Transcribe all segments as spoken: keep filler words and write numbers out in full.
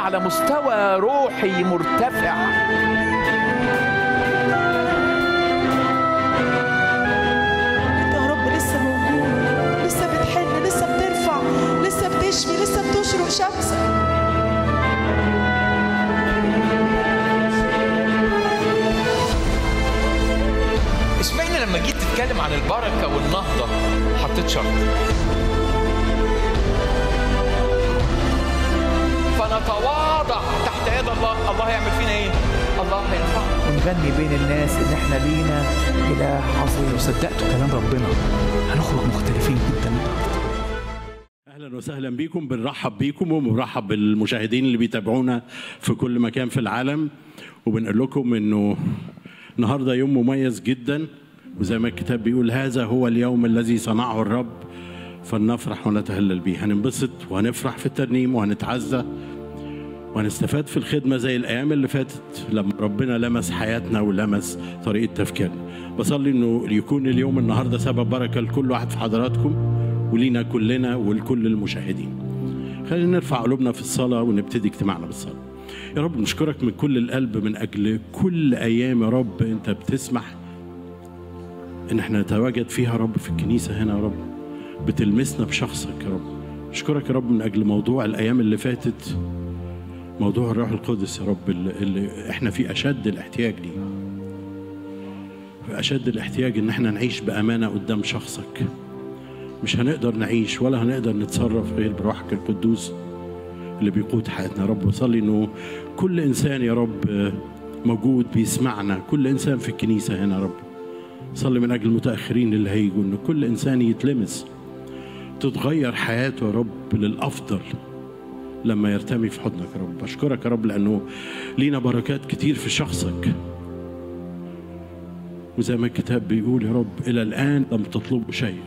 على مستوى روحي مرتفع. انت يا رب لسه موجود، لسه بتحل، لسه بترفع، لسه بتشفي، لسه بتشرق شمسك. اسمعني لما جيت تتكلم عن البركة والنهضة حطيت شرط، فنتواضع تحت يد الله. الله هيعمل فينا ايه؟ الله هيرفعنا. ونغني بين الناس ان احنا لينا اله عظيم. لو صدقتوا كلام ربنا هنخرج مختلفين جدا. اهلا وسهلا بيكم، بنرحب بيكم وبنرحب بالمشاهدين اللي بيتابعونا في كل مكان في العالم، وبنقول لكم انه النهارده يوم مميز جدا، وزي ما الكتاب بيقول هذا هو اليوم الذي صنعه الرب فلنفرح ونتهلل به. هننبسط وهنفرح في الترنيم وهنتعزى وهنستفاد في الخدمة زي الأيام اللي فاتت لما ربنا لمس حياتنا ولمس طريقة تفكيرنا. بصلي إنه يكون اليوم النهاردة سبب بركة لكل واحد في حضراتكم ولينا كلنا ولكل المشاهدين. خلينا نرفع قلوبنا في الصلاة ونبتدي اجتماعنا بالصلاة. يا رب نشكرك من كل القلب من أجل كل أيام يا رب أنت بتسمح إن احنا نتواجد فيها يا رب في الكنيسة هنا يا رب، بتلمسنا بشخصك يا رب. نشكرك يا رب من أجل موضوع الأيام اللي فاتت، موضوع الروح القدس يا رب اللي, اللي احنا في أشد الاحتياج ليه، في أشد الاحتياج إن احنا نعيش بأمانة قدام شخصك. مش هنقدر نعيش ولا هنقدر نتصرف غير بروحك القدوس اللي بيقود حياتنا يا رب. بصلي إنه كل إنسان يا رب موجود بيسمعنا، كل إنسان في الكنيسة هنا يا رب، صلي من أجل المتأخرين اللي هيجوا إن كل إنسان يتلمس، تتغير حياته يا رب للأفضل لما يرتمي في حضنك يا رب. أشكرك يا رب لأنه لينا بركات كتير في شخصك، وزي ما الكتاب بيقول يا رب إلى الآن لم تطلبوا شيء.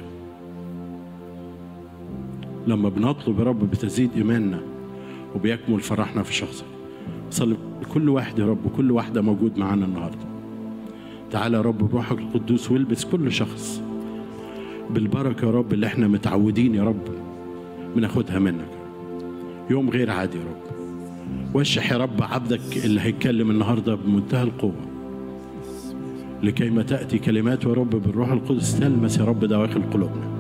لما بنطلب يا رب بتزيد إيماننا وبيكمل فرحنا في شخصك. صلي كل واحد يا رب وكل واحدة موجود معانا النهاردة، تعالى يا رب بروحك القدوس والبس كل شخص بالبركة يا رب اللي احنا متعودين يا رب بناخدها منك. يوم غير عادي يا رب، وشح يا رب عبدك اللي هيتكلم النهاردة بمنتهى القوة لكي ما تأتي كلمات يا رب بالروح القدس تلمس يا رب دواخل قلوبنا.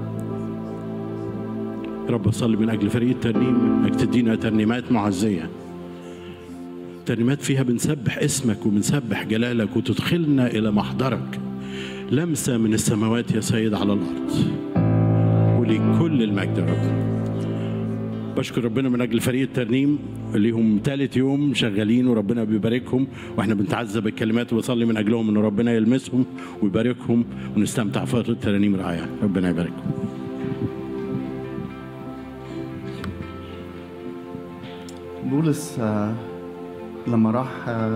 يا رب أصلي من أجل فريق الترنيم إنك تدينا ترنيمات معزية، ترنيمات فيها بنسبح اسمك وبنسبح جلالك وتدخلنا إلى محضرك، لمسة من السماوات يا سيد على الأرض، ولكل المجد يا رب. بشكر ربنا من أجل فريق الترنيم اللي هم ثالث يوم شغالين وربنا بيباركهم، وإحنا بنتعزى بالكلمات وبصلي من أجلهم إن ربنا يلمسهم ويباركهم ونستمتع فترة الترنيم رائعة. ربنا يباركهم. بولس لما راح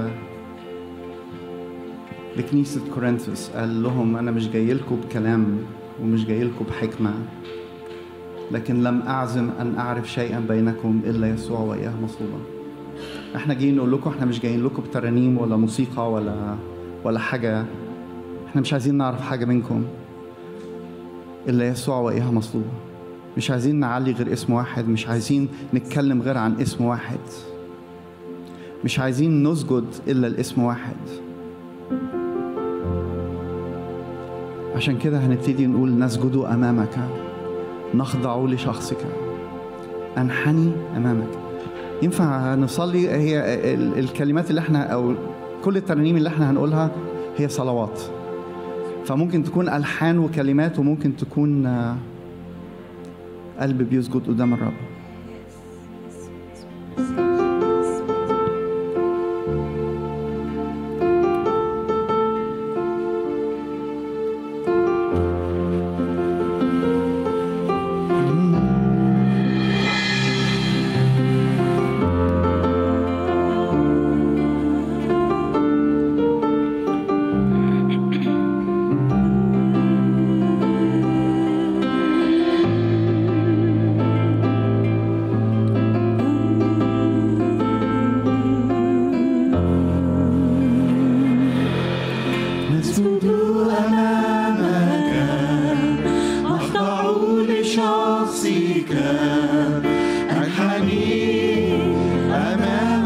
لكنيسة كورنثوس قال لهم أنا مش جاي لكم بكلام ومش جاي لكم بحكمة، لكن لم أعزم أن أعرف شيئا بينكم إلا يسوع وإياه مصلوبا. احنا جايين نقول لكم احنا مش جايين لكم بترانيم ولا موسيقى ولا ولا حاجة، احنا مش عايزين نعرف حاجة منكم إلا يسوع وإياه مصلوبا. مش عايزين نعلي غير اسم واحد، مش عايزين نتكلم غير عن اسم واحد، مش عايزين نسجد إلا الاسم واحد. عشان كده هنبتدي نقول نسجد أمامك، نخضع لشخصك، أنحني أمامك. ينفع نصلي؟ هي الكلمات اللي احنا أو كل الترانيم اللي احنا هنقولها هي صلوات، فممكن تكون ألحان وكلمات وممكن تكون قلب بيسجد قدام الرب. شخصك أنحني أمامك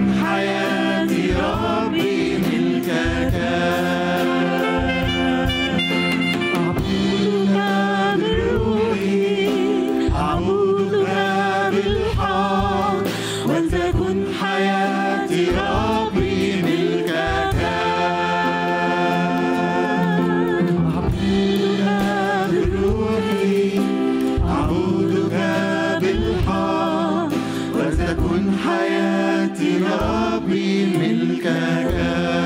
حياتي ربي ملكك أعبدك بروحي أعبدك بالحق ولتكن حياتي ربي ملكك أعبدك بروحي أعبدك بالحق ولتكن حياتي ربي ملكك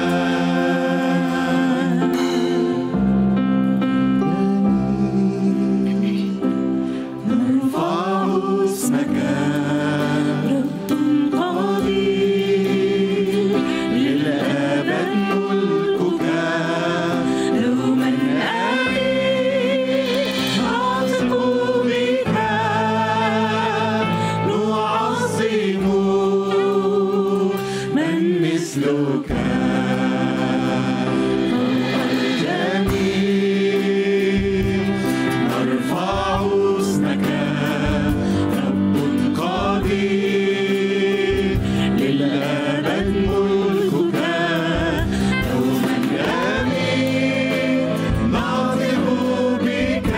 نرفع اسمك رب قدير للأبد ملكك دوما آمين نعتق بك نعظم من مثلك الجميل نرفع اسمك رب قدير للأبد ملكك دوما آمين نعتق بك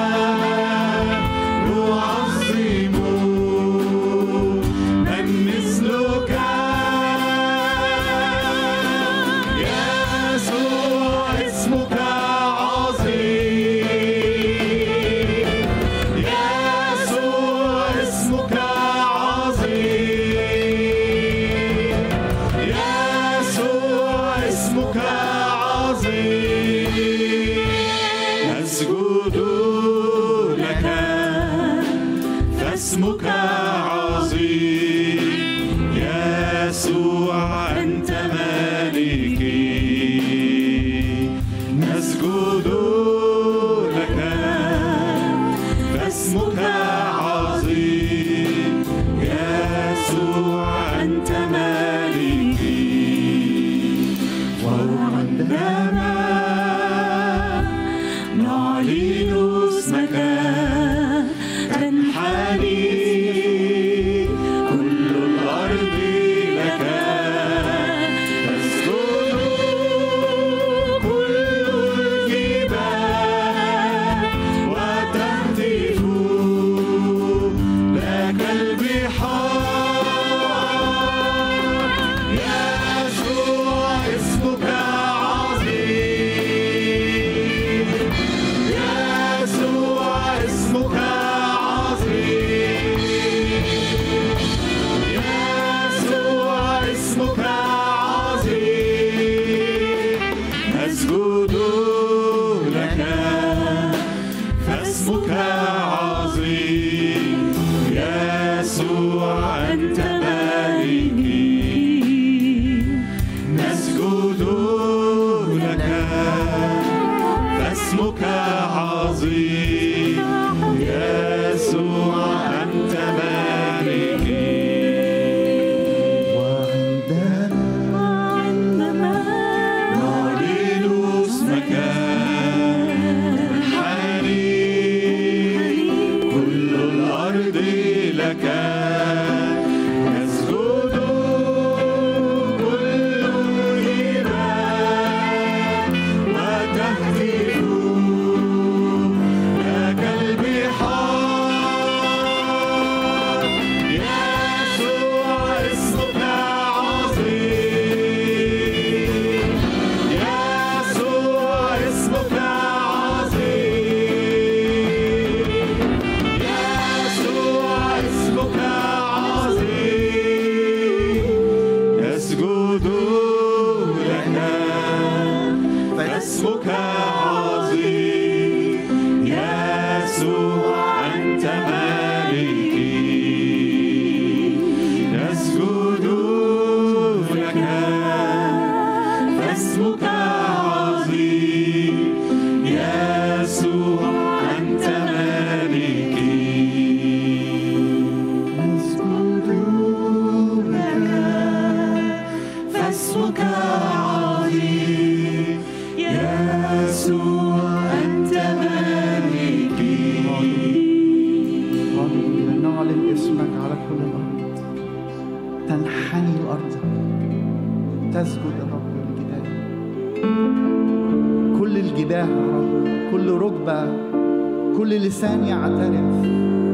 نعظم من مثلك يسوع اسمك عظيم يسوع اسمك عظيم يسوع اسمك عظيم نسجد لك فاسمك عظيم يسوع أنت مالكي نسجد لك فاسمك عظيم يسوع أنت مالكي وعندما نعلن اسمك تنحني كل الأرض لك تسجد كل الجبال وتهتف لك البحار يسوع اسمك عظيم يسوع اسمك عظيم يسوع اسمك عظيم نسجد لك فاسمك عظيم يسوع أنت مالكي نسجد لك فاسمك عظيم يسوع أنت مالكي وعندما نعلن اسمك تنحني كل الأرض لك يسجد كل الجبال وتهتف لك البحار يسوع اسمك عظيم يسوع اسمك عظيم يسوع اسمك عظيم يسجد لك فاسمك عظيم يسوع أنت مالكي يسجد لك فاسمك عظيم يسوع أنت مالكي نسجد لك فاسمك عظيم يسوع أنت مالكي نعلن اسمك على كل الأرض تنحني الأرض تسجد يا رب الجبال، كل الجباه يا رب، كل ركبة، كل لسان يعترف.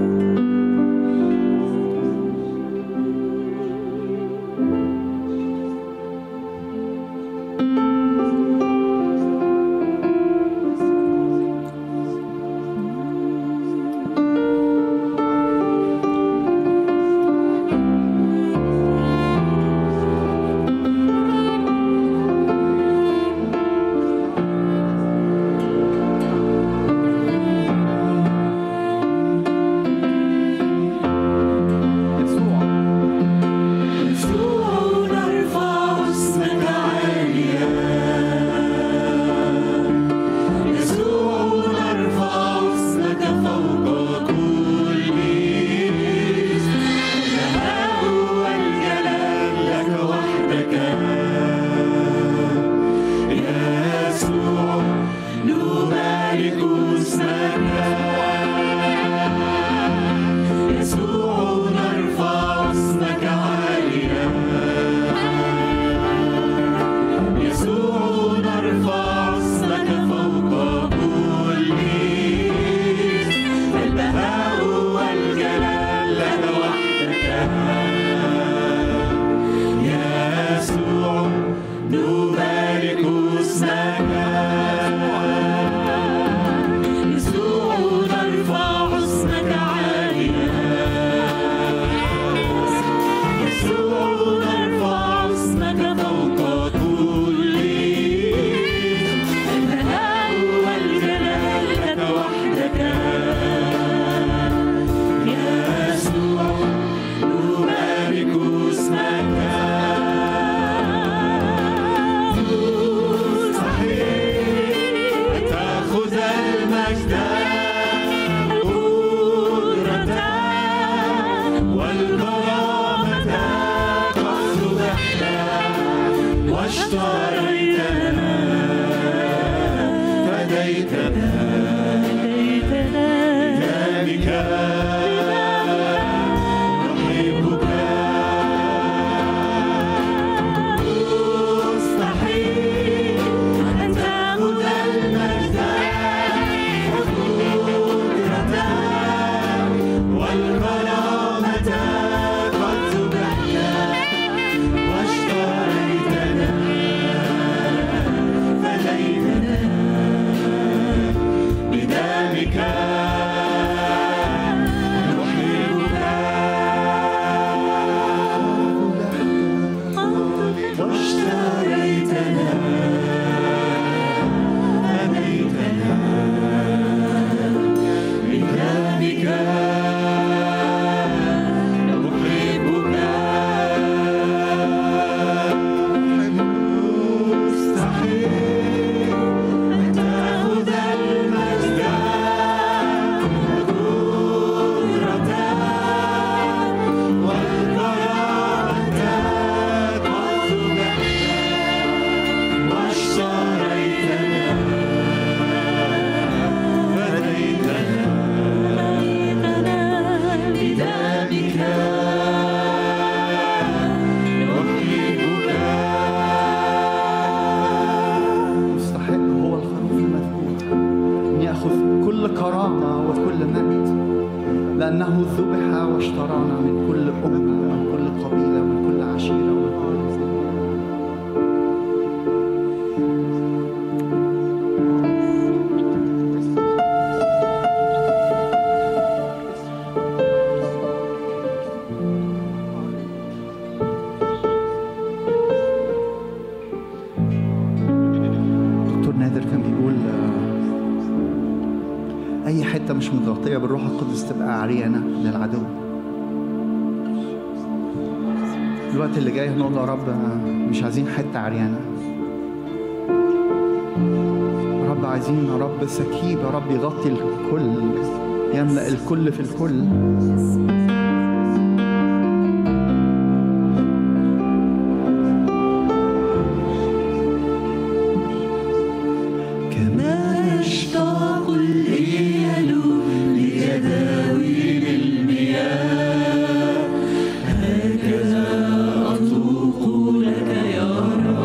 مش متغطية بالروح القدس تبقى عريانة للعدو. الوقت اللي جاي هنقول يا رب مش عايزين حتة عريانة، يا رب عايزين يا رب سكيب يا رب يغطي الكل، يملأ الكل في الكل. هكذا أطوق لك يا رب.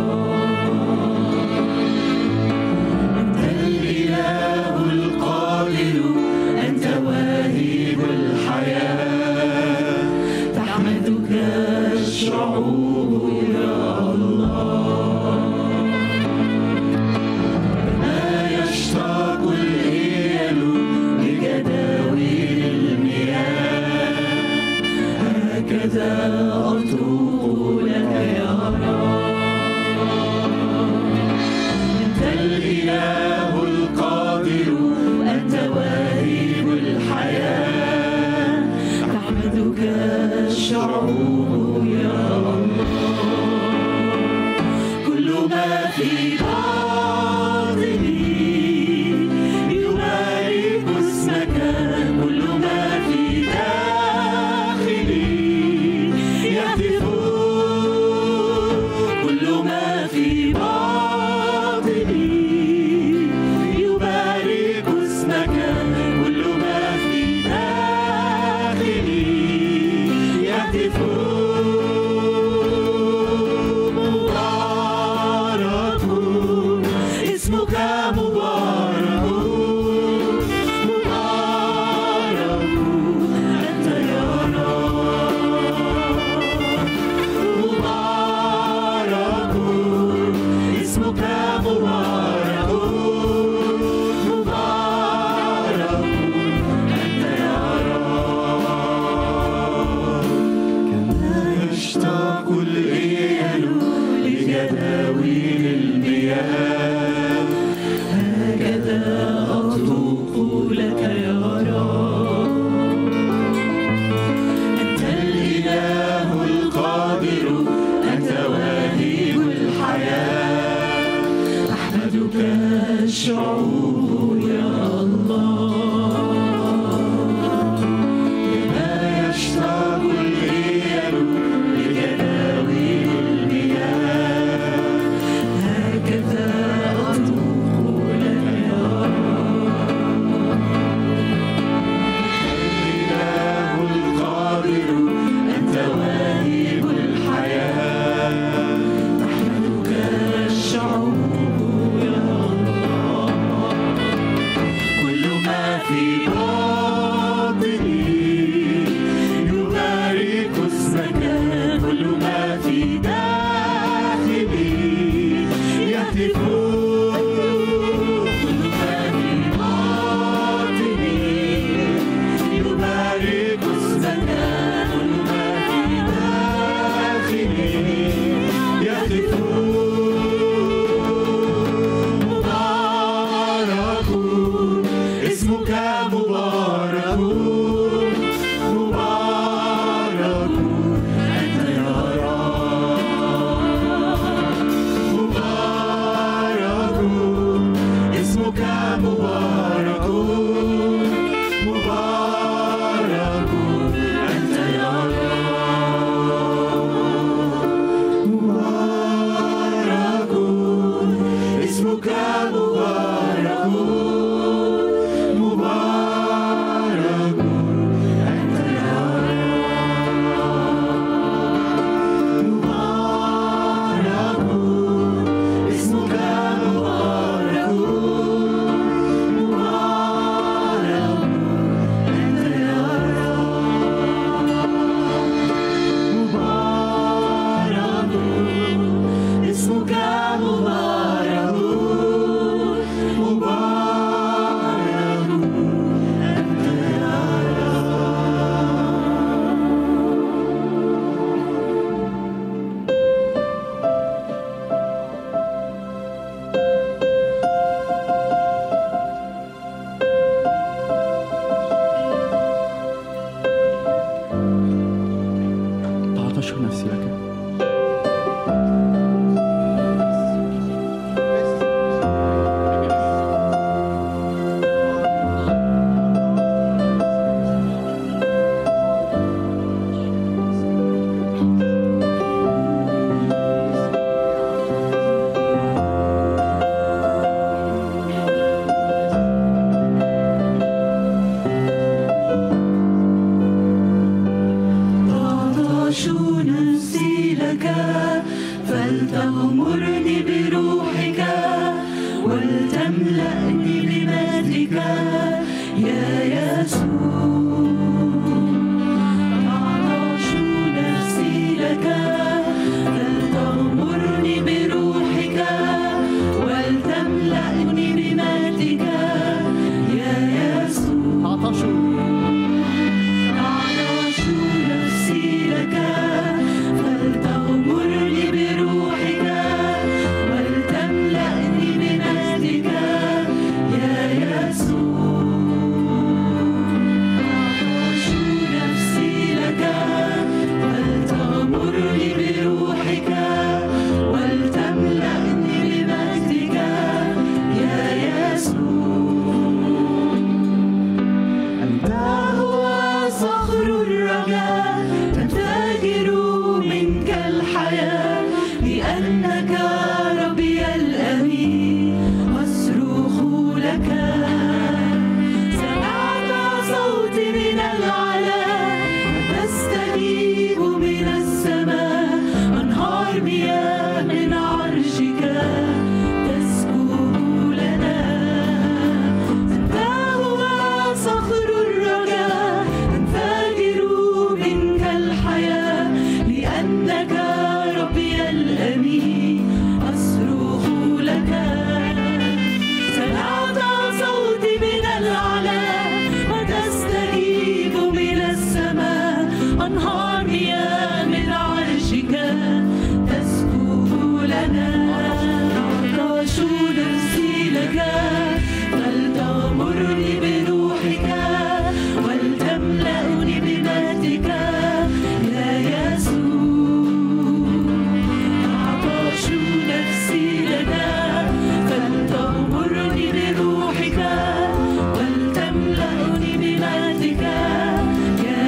لأنك ربي الأمين أصرخ لك. سمعت صوتي من العلا تستجيب من السماء، أنهار مياه من عرشك تسكب لنا. أنت هو صخر الرجاء تنفجر منك الحياة، لأنك ربي الأمين أصرخ لك. سمعت صوتي من العلا وتستجيب من السماء، أنهار مياه من عرشك تسكب لنا. تعطش نفسي لك فلتغمرني بروحك ولتملأني بمجدك يا يسوع. تعطش نفسي لك فلتغمرني بروحك ولتملأني بمجدك يا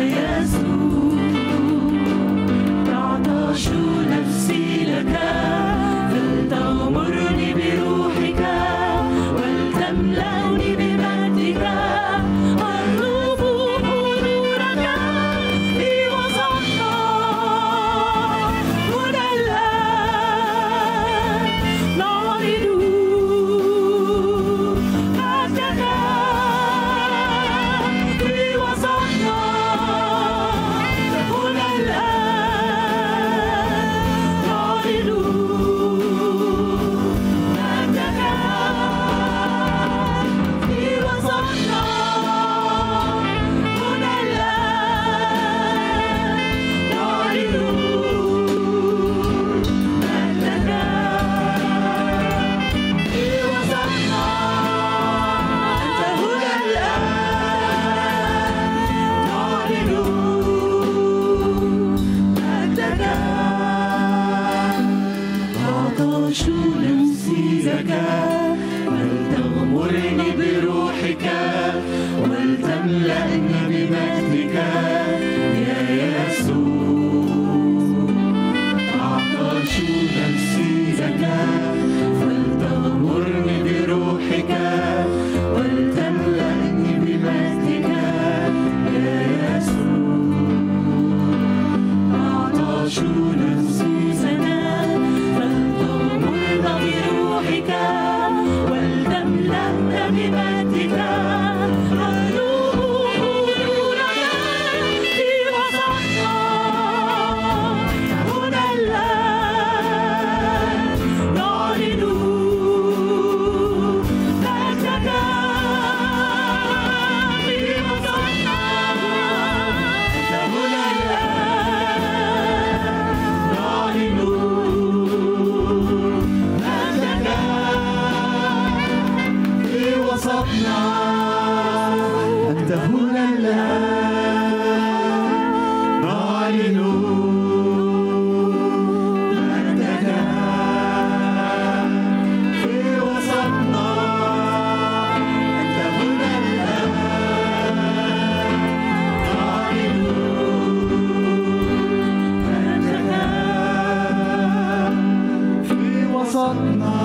يسوع. تعطش نفسي لك فلتغمرني بروحك ولتملأني بمجدك. أطلب حضورك في وسطنا هنا الآن، نعرض مجدك في وسطنا هنا الآن، نعرض مجدك في وسطنا هنا الآن، نعرض مجدك في وسطنا. أنت هنا الآن، نعرض مجدك. تعطش نفسي لك ولتغمرني بروحك ولتملأني بمجدك يا يسوع. تعطش نفسي لك فلتغمرني بروحك ولتملأني بمجدك يا يسوع. تعطش نفسي لك فلتغمرنا بروحك ولتملأنا بمجدك. أطلب حضورك في وسطنا هنا الآن، نعلن مجدك في وسطنا. أنت هنا الآن، نعلن مجدك في وسطنا. أنت هنا الآن، نعلن مجدك في وسطنا. أنت هنا الآن، نعلن مجدك في وسطنا.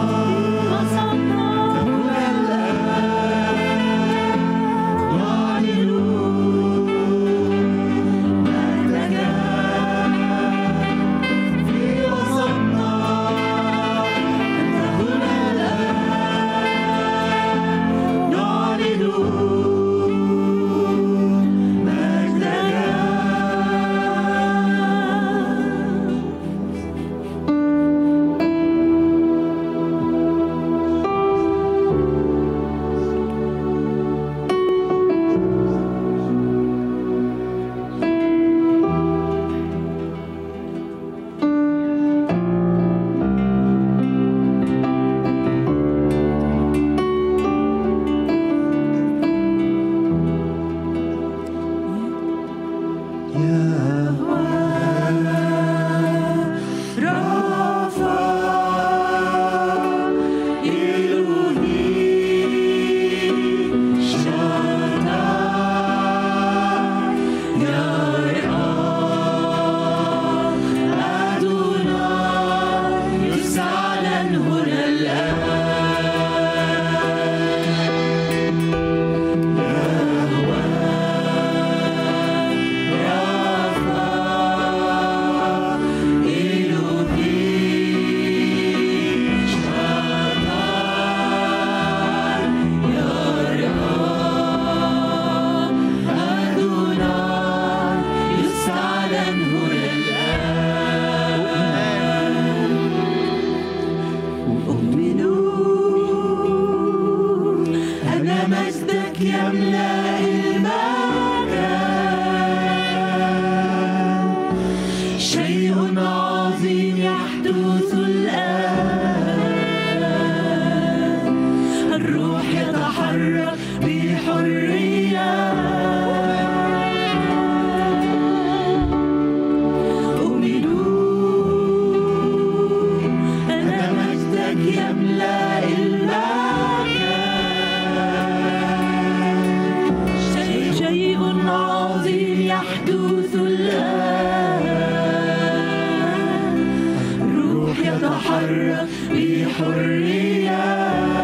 يتحرك بحرية.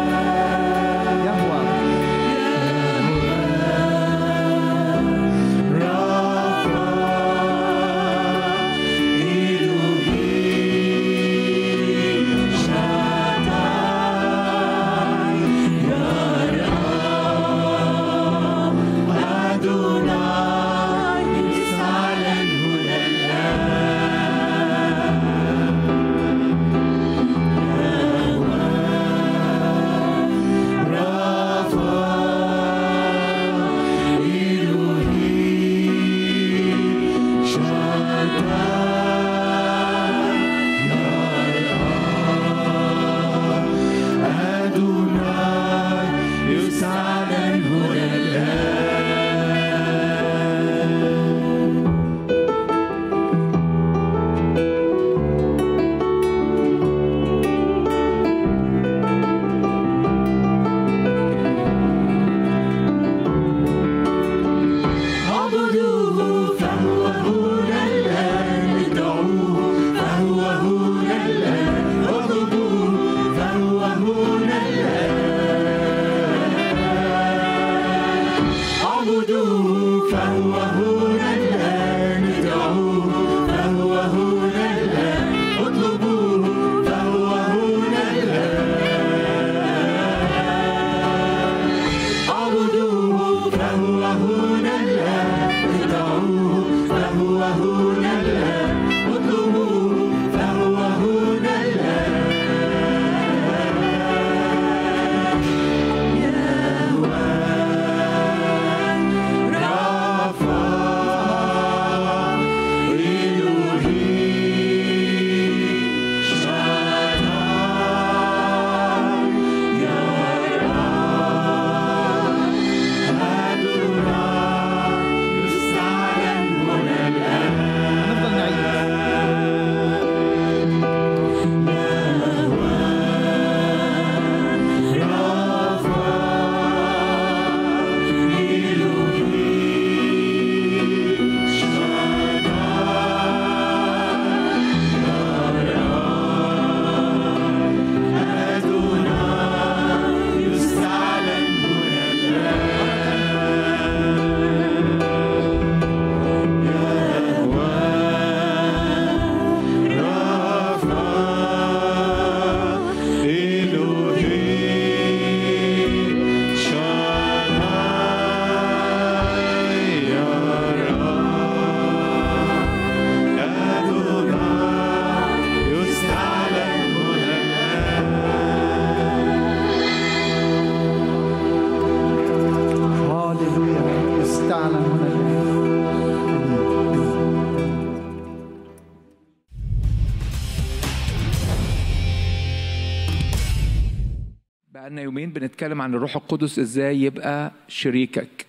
بقالنا يومين بنتكلم عن الروح القدس ازاي يبقى شريكك.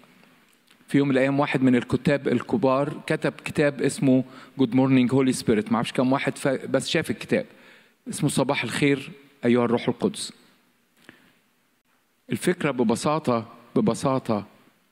في يوم من الايام واحد من الكتاب الكبار كتب كتاب اسمه Good Morning Holy Spirit، ما اعرفش كم واحد بس شاف الكتاب، اسمه صباح الخير ايها الروح القدس. الفكرة ببساطة ببساطة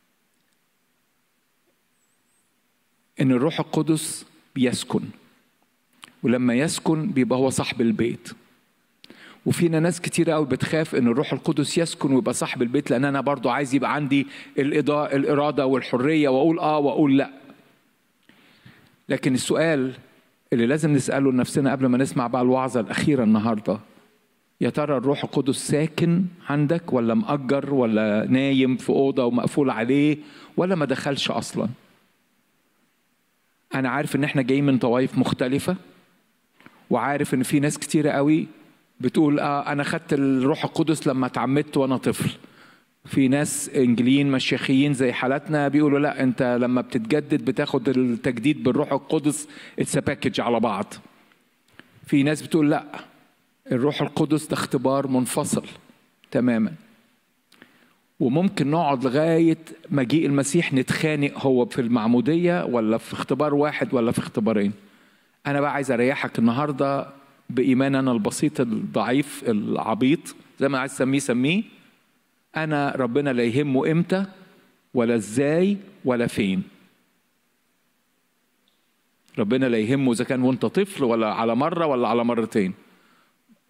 ان الروح القدس بيسكن، ولما يسكن بيبقى هو صاحب البيت. وفينا ناس كتير قوي بتخاف ان الروح القدس يسكن ويبقى صاحب البيت، لان انا برضو عايز يبقى عندي الإرادة والحرية واقول اه واقول لا. لكن السؤال اللي لازم نسأله لنفسنا قبل ما نسمع بقى الوعظة الأخيرة النهاردة، يا ترى الروح القدس ساكن عندك ولا مأجر ولا نايم في أوضة ومقفول عليه ولا ما دخلش أصلا؟ أنا عارف إن إحنا جايين من طوائف مختلفة، وعارف إن في ناس كتيرة قوي بتقول آه أنا خدت الروح القدس لما اتعمدت وأنا طفل. في ناس إنجليين مشيخيين زي حالتنا بيقولوا لا، أنت لما بتتجدد بتاخد التجديد بالروح القدس اتس باكج على بعض. في ناس بتقول لا، الروح القدس ده اختبار منفصل تماما، وممكن نقعد لغاية مجيء المسيح نتخانق هو في المعمودية ولا في اختبار واحد ولا في اختبارين. أنا بقى عايز أريحك النهاردة بإيمان أنا البسيط الضعيف العبيط زي ما عايز سميه سميه. أنا ربنا لا يهمه إمتى ولا إزاي ولا فين. ربنا لا يهمه إذا كان وأنت طفل ولا على مرة ولا على مرتين.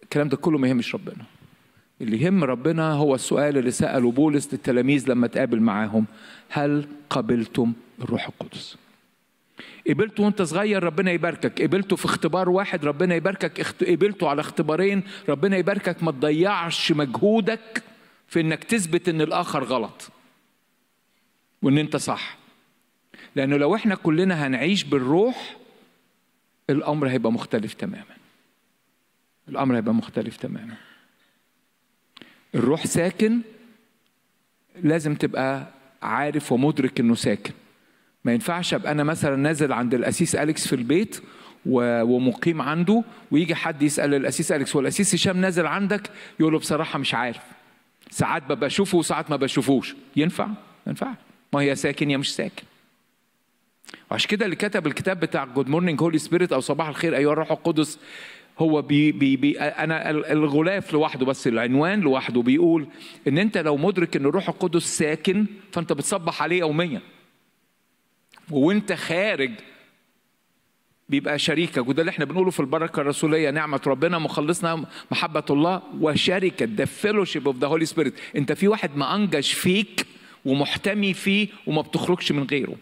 الكلام ده كله ما يهمش ربنا. اللي يهم ربنا هو السؤال اللي سأله بولس للتلاميذ لما تقابل معاهم: هل قبلتم الروح القدس؟ قبلته وانت صغير ربنا يباركك، قبلته في اختبار واحد ربنا يباركك، قبلته على اختبارين ربنا يباركك. ما تضيعش مجهودك في انك تثبت ان الاخر غلط وان انت صح، لانه لو احنا كلنا هنعيش بالروح الامر هيبقى مختلف تماما. الامر هيبقى مختلف تماما. الروح ساكن، لازم تبقى عارف ومدرك انه ساكن. ما ينفعش ابقى انا مثلا نازل عند الاسيس أليكس في البيت ومقيم عنده، ويجي حد يسال الاسيس أليكس: والاسيس هشام نازل عندك؟ يقول له: بصراحه مش عارف، ساعات بشوفه وساعات ما بشوفوش. ينفع؟ ما ينفعش. ما هي ساكن يا مش ساكن. وعشان كده اللي كتب الكتاب بتاع جود مورنينج هولي سبيريت او صباح الخير ايها الروح القدس، هو بي بي بي انا الغلاف لوحده بس العنوان لوحده بيقول ان انت لو مدرك ان الروح القدس ساكن فانت بتصبح عليه يوميا، وانت خارج بيبقى شريكك. وده اللي احنا بنقوله في البركه الرسوليه: نعمه ربنا مخلصنا محبه الله وشركه the fellowship of the Holy Spirit. انت في واحد مأنجش فيك ومحتمي فيه وما بتخرجش من غيره.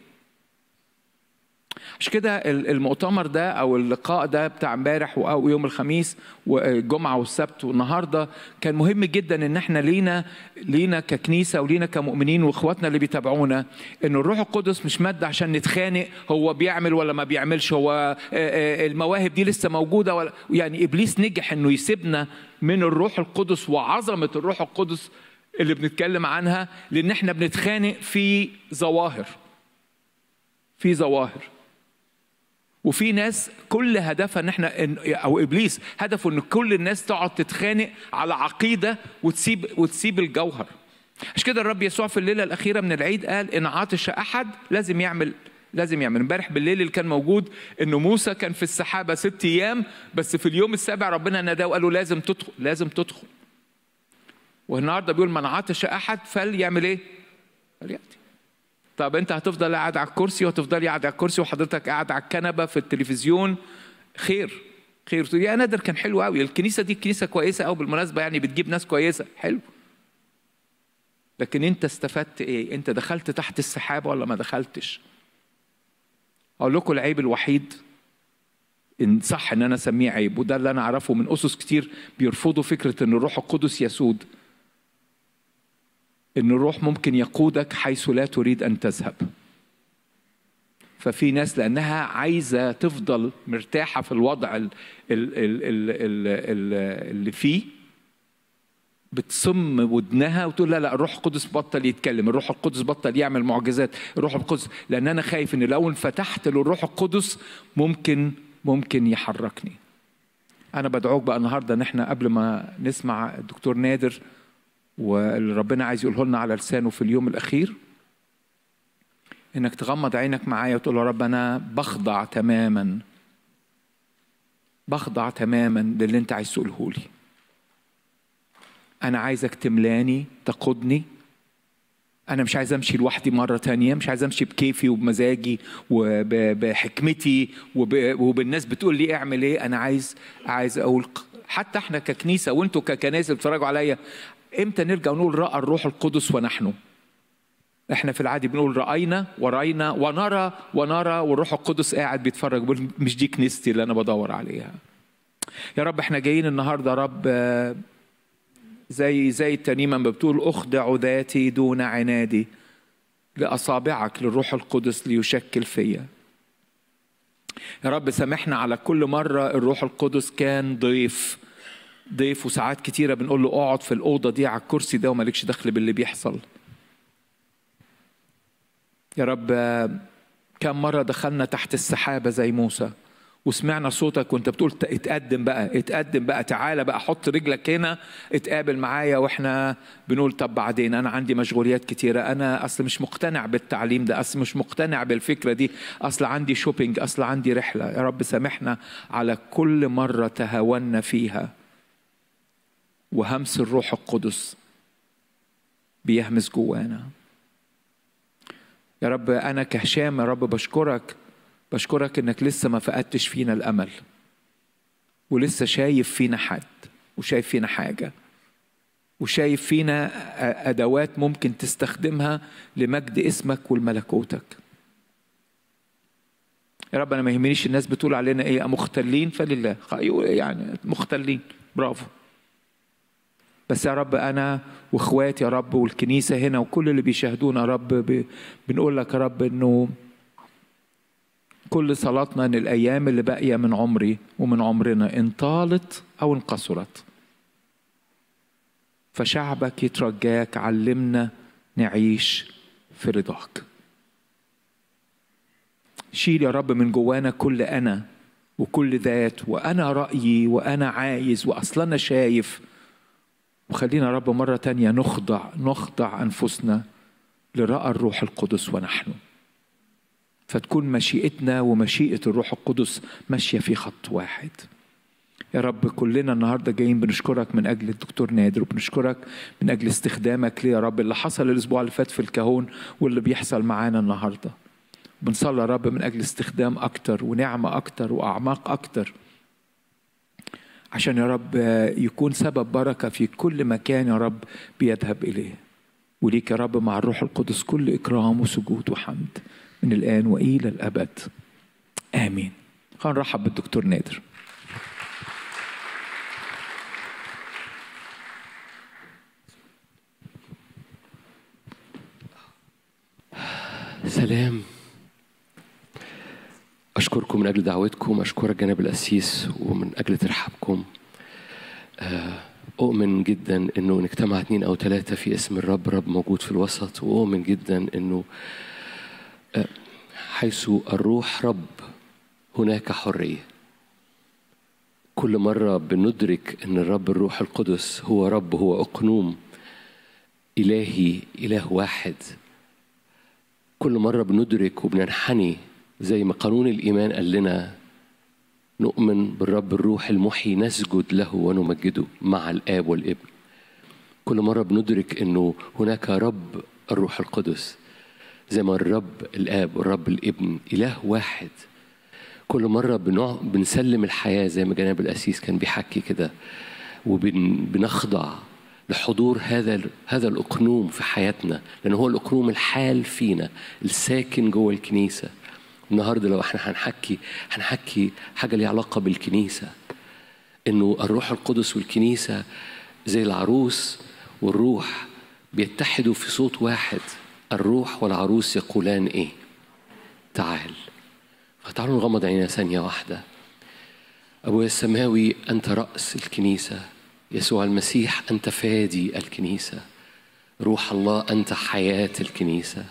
عشان كده المؤتمر ده او اللقاء ده بتاع امبارح ويوم الخميس والجمعه والسبت والنهارده كان مهم جدا ان احنا لينا لينا ككنيسه ولينا كمؤمنين واخواتنا اللي بيتابعونا ان الروح القدس مش ماده عشان نتخانق هو بيعمل ولا ما بيعملش، هو المواهب دي لسه موجوده ولا. يعني ابليس نجح انه يسيبنا من الروح القدس وعظمه الروح القدس اللي بنتكلم عنها، لان احنا بنتخانق في ظواهر في ظواهر وفي ناس كل هدفها ان احنا او ابليس هدفه ان كل الناس تقعد تتخانق على عقيده وتسيب وتسيب الجوهر. عشان كده الرب يسوع في الليله الاخيره من العيد قال: ان عطش احد لازم يعمل لازم يعمل. امبارح بالليل اللي كان موجود انه موسى كان في السحابه ست ايام، بس في اليوم السابع ربنا ناداه وقال له: لازم تدخل لازم تدخل. والنهارده بيقول: من عطش احد فليعمل ايه؟ فلياتي. طب انت هتفضل قاعد على الكرسي وهتفضل قاعد على الكرسي وحضرتك قاعد على الكنبه في التلفزيون؟ خير خير. يا نادر كان حلو قوي، الكنيسه دي كنيسه كويسه قوي بالمناسبه، يعني بتجيب ناس كويسه، حلو. لكن انت استفدت ايه؟ انت دخلت تحت السحابه ولا ما دخلتش؟ اقول لكم العيب الوحيد، ان صح ان انا اسميه عيب، وده اللي انا اعرفه من اسس كتير بيرفضوا فكره ان الروح القدس يسود، إن الروح ممكن يقودك حيث لا تريد أن تذهب. ففي ناس لأنها عايزة تفضل مرتاحة في الوضع ال ال ال ال ال اللي فيه بتصم ودنها وتقول: لا لا الروح القدس بطل يتكلم، الروح القدس بطل يعمل معجزات، الروح القدس، لأن أنا خايف إن لو انفتحت للروح القدس ممكن ممكن يحركني. أنا بدعوك بقى النهاردة إن إحنا قبل ما نسمع الدكتور نادر واللي ربنا عايز يقوله لنا على لسانه في اليوم الأخير، إنك تغمض عينك معايا وتقول: يا رب أنا بخضع تماما بخضع تماما للي أنت عايز تقوله لي. أنا عايزك تملاني تقودني. أنا مش عايز أمشي لوحدي مرة تانية، مش عايز أمشي بكيفي وبمزاجي وبحكمتي وبالناس بتقول لي اعمل إيه. أنا عايز عايز أقول، حتى إحنا ككنيسة وأنتوا ككنائس بتتفرجوا عليا، إمتى نرجع نقول رأى الروح القدس ونحن؟ إحنا في العادي بنقول رأينا ورأينا ونرى ونرى والروح القدس قاعد بيتفرج. مش دي كنيستي اللي أنا بدور عليها. يا رب إحنا جايين النهاردة يا رب زي زي الترنيمة ما بتقول: أخضع ذاتي دون عنادي لأصابعك للروح القدس ليشكل فيا. يا رب سامحنا على كل مرة الروح القدس كان ضيف ضيف وساعات كتيرة بنقول له اقعد في الأوضة دي على الكرسي ده ومالكش دخل باللي بيحصل. يا رب كم مرة دخلنا تحت السحابة زي موسى وسمعنا صوتك وانت بتقول اتقدم بقى اتقدم بقى تعالى بقى حط رجلك هنا اتقابل معايا، واحنا بنقول طب بعدين انا عندي مشغوليات كتيرة، انا اصل مش مقتنع بالتعليم ده، اصل مش مقتنع بالفكرة دي، اصل عندي شوبينج، اصل عندي رحلة. يا رب سامحنا على كل مرة تهاونا فيها وهمس الروح القدس بيهمس جوانا. يا رب أنا كهشام يا رب بشكرك بشكرك إنك لسه ما فقدتش فينا الأمل ولسه شايف فينا حد وشايف فينا حاجة، وشايف فينا أدوات ممكن تستخدمها لمجد اسمك والملكوتك. يا رب أنا ما يهمنيش الناس بتقول علينا إيه، مختلين، فلله يعني مختلين، برافو. بس يا رب أنا وإخواتي يا رب والكنيسة هنا وكل اللي بيشاهدونا يا رب بنقول لك يا رب إنه كل صلاتنا إن الأيام اللي باقية من عمري ومن عمرنا إن طالت أو انقصرت، فشعبك يترجاك علمنا نعيش في رضاك. شيل يا رب من جوانا كل أنا وكل ذات وأنا رأيي وأنا عايز وأصلا أنا شايف، وخلينا يا رب مرة تانية نخضع نخضع أنفسنا لرأى الروح القدس ونحن، فتكون مشيئتنا ومشيئة الروح القدس ماشية في خط واحد. يا رب كلنا النهاردة جايين بنشكرك من أجل الدكتور نادر، وبنشكرك من أجل استخدامك ليه يا رب، اللي حصل الأسبوع اللي فات في الكهون واللي بيحصل معانا النهاردة. بنصلي يا رب من أجل استخدام أكتر ونعمة أكتر وأعماق أكتر، عشان يا رب يكون سبب بركة في كل مكان يا رب بيذهب إليه. وليك يا رب مع الروح القدس كل إكرام وسجود وحمد من الآن وإلى الأبد، آمين. خلينا نرحب بالدكتور نادر. سلام. أشكركم من أجل دعوتكم، أشكرك جناب القسيس ومن أجل ترحابكم. أؤمن جدا أنه نجتمع اثنين أو ثلاثة في اسم الرب، رب موجود في الوسط. وأؤمن جدا أنه حيث الروح رب هناك حرية. كل مرة بندرك أن الرب الروح القدس هو رب، هو أقنوم إلهي، إله واحد. كل مرة بندرك وبننحني زي ما قانون الإيمان قال لنا نؤمن بالرب الروح المحيي، نسجد له ونمجده مع الآب والابن. كل مرة بندرك أنه هناك رب الروح القدس، زي ما الرب الآب والرب الابن إله واحد. كل مرة بنسلم الحياة زي ما جناب القسيس كان بيحكي كده، وبنخضع لحضور هذا هذا الأقنوم في حياتنا، لأنه هو الأقنوم الحال فينا الساكن جوه الكنيسة. النهاردة لو احنا هنحكي هنحكي حاجة ليها علاقة بالكنيسة، إنه الروح القدس والكنيسة زي العروس والروح بيتحدوا في صوت واحد. الروح والعروس يقولان إيه؟ تعال. فتعالوا نغمض عينينا ثانية واحدة. أبويا السماوي، أنت رأس الكنيسة. يسوع المسيح، أنت فادي الكنيسة. روح الله، أنت حياة الكنيسة.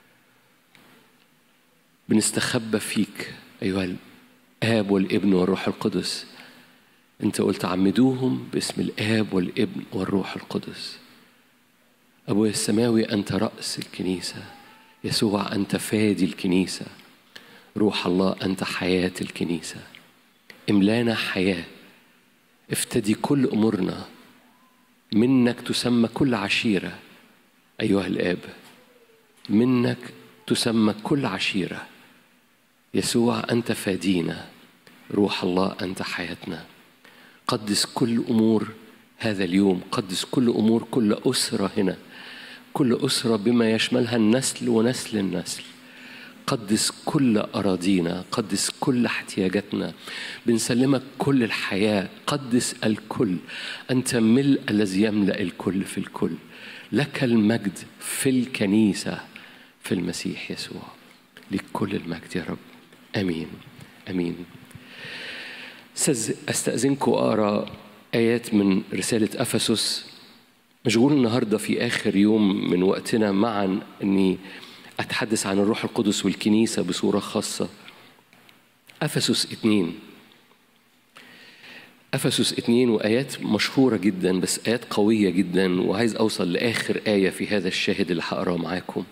بنستخبى فيك أيها الآب والابن والروح القدس. أنت قلت عمدوهم باسم الآب والابن والروح القدس. أبويا السماوي، أنت رأس الكنيسة. يسوع، أنت فادي الكنيسة. روح الله، أنت حياة الكنيسة. املانا حياة، افتدي كل أمورنا. منك تسمى كل عشيرة أيها الآب، منك تسمى كل عشيرة. يسوع، أنت فادينا. روح الله، أنت حياتنا. قدس كل أمور هذا اليوم، قدس كل أمور كل أسرة هنا، كل أسرة بما يشملها النسل ونسل النسل. قدس كل أراضينا، قدس كل احتياجاتنا. بنسلمك كل الحياة، قدس الكل. أنت ملء الذي يملأ الكل في الكل. لك المجد في الكنيسة في المسيح يسوع. لك كل المجد يا رب. أمين أمين. أستأذنكم أقرأ آيات من رسالة أفسس. مشغول النهاردة في آخر يوم من وقتنا معا أني أتحدث عن الروح القدس والكنيسة بصورة خاصة. أفسس اثنين أفسس اثنين وآيات مشهورة جدا، بس آيات قوية جدا، وعايز أوصل لآخر آية في هذا الشاهد اللي هقرأه معاكم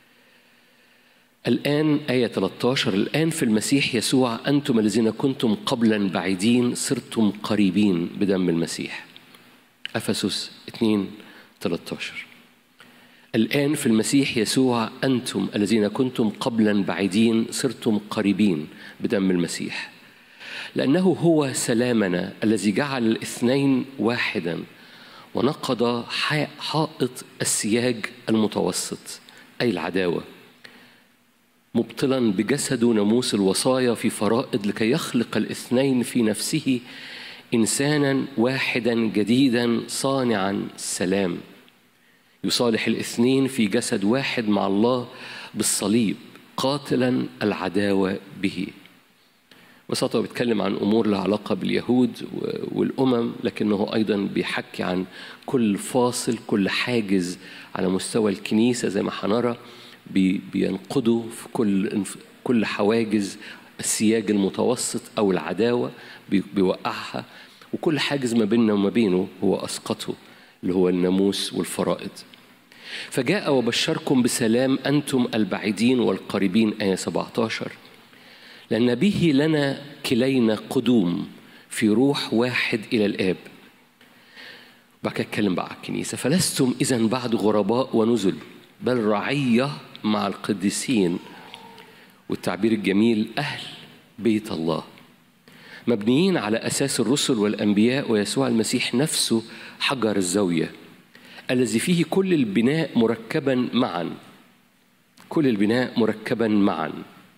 الآن. آية ثلاثة عشر: الآن في المسيح يسوع أنتم الذين كنتم قبلا بعيدين صرتم قريبين بدم المسيح. أفسس اثنين ثلاثة عشر: الآن في المسيح يسوع أنتم الذين كنتم قبلا بعيدين صرتم قريبين بدم المسيح، لأنه هو سلامنا الذي جعل الاثنين واحدا ونقض حائط السياج المتوسط أي العداوة، مبطلا بجسده ناموس الوصايا في فرائض لكي يخلق الاثنين في نفسه إنسانا واحدا جديدا صانعا السلام، يصالح الاثنين في جسد واحد مع الله بالصليب قاتلا العداوة به. ببساطة بيتكلم عن أمور لها علاقة باليهود والأمم، لكنه أيضا بيحكي عن كل فاصل، كل حاجز على مستوى الكنيسة زي ما حنرى بينقضوا في كل كل حواجز السياج المتوسط أو العداوة بيوقعها، وكل حاجز ما بيننا وما بينه هو أسقطه اللي هو الناموس والفرائض. فجاء وبشركم بسلام أنتم البعيدين والقريبين، آية سبعة عشر، لأن به لنا كلينا قدوم في روح واحد إلى الآب. بعد كده اتكلم بقى على الكنيسة. فلستم إذن بعد غرباء ونزل بل رعية مع القديسين، والتعبير الجميل أهل بيت الله، مبنيين على أساس الرسل والأنبياء ويسوع المسيح نفسه حجر الزاوية الذي فيه كل البناء مركبا معا. كل البناء مركبا معا.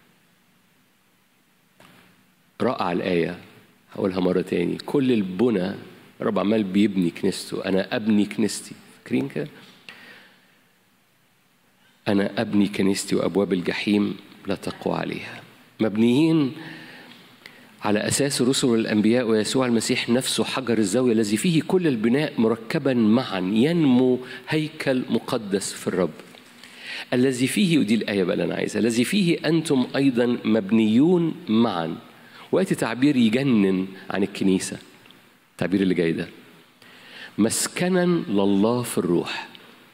رائع الآية، هقولها مرة تاني. كل البنى، رب عمال بيبني كنيسته. أنا أبني كنيستي، فاكرين كده؟ أنا أبني كنيستي وأبواب الجحيم لا تقوى عليها. مبنيين على أساس الرسل والأنبياء ويسوع المسيح نفسه حجر الزاوية الذي فيه كل البناء مركبا معا ينمو هيكل مقدس في الرب، الذي فيه، ودي الآية بقى اللي أنا عايزها، الذي فيه أنتم أيضا مبنيون معا. وقت تعبير يجنن عن الكنيسة، التعبير اللي جاي ده، مسكنا لله في الروح.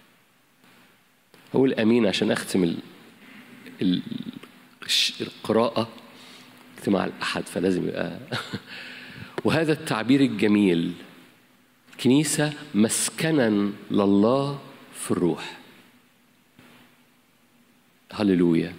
أقول أمين عشان أختم ال... ال... القراءة اجتماع الأحد، فلازم يبقى وهذا التعبير الجميل، كنيسة مسكنا لله في الروح. هللويا.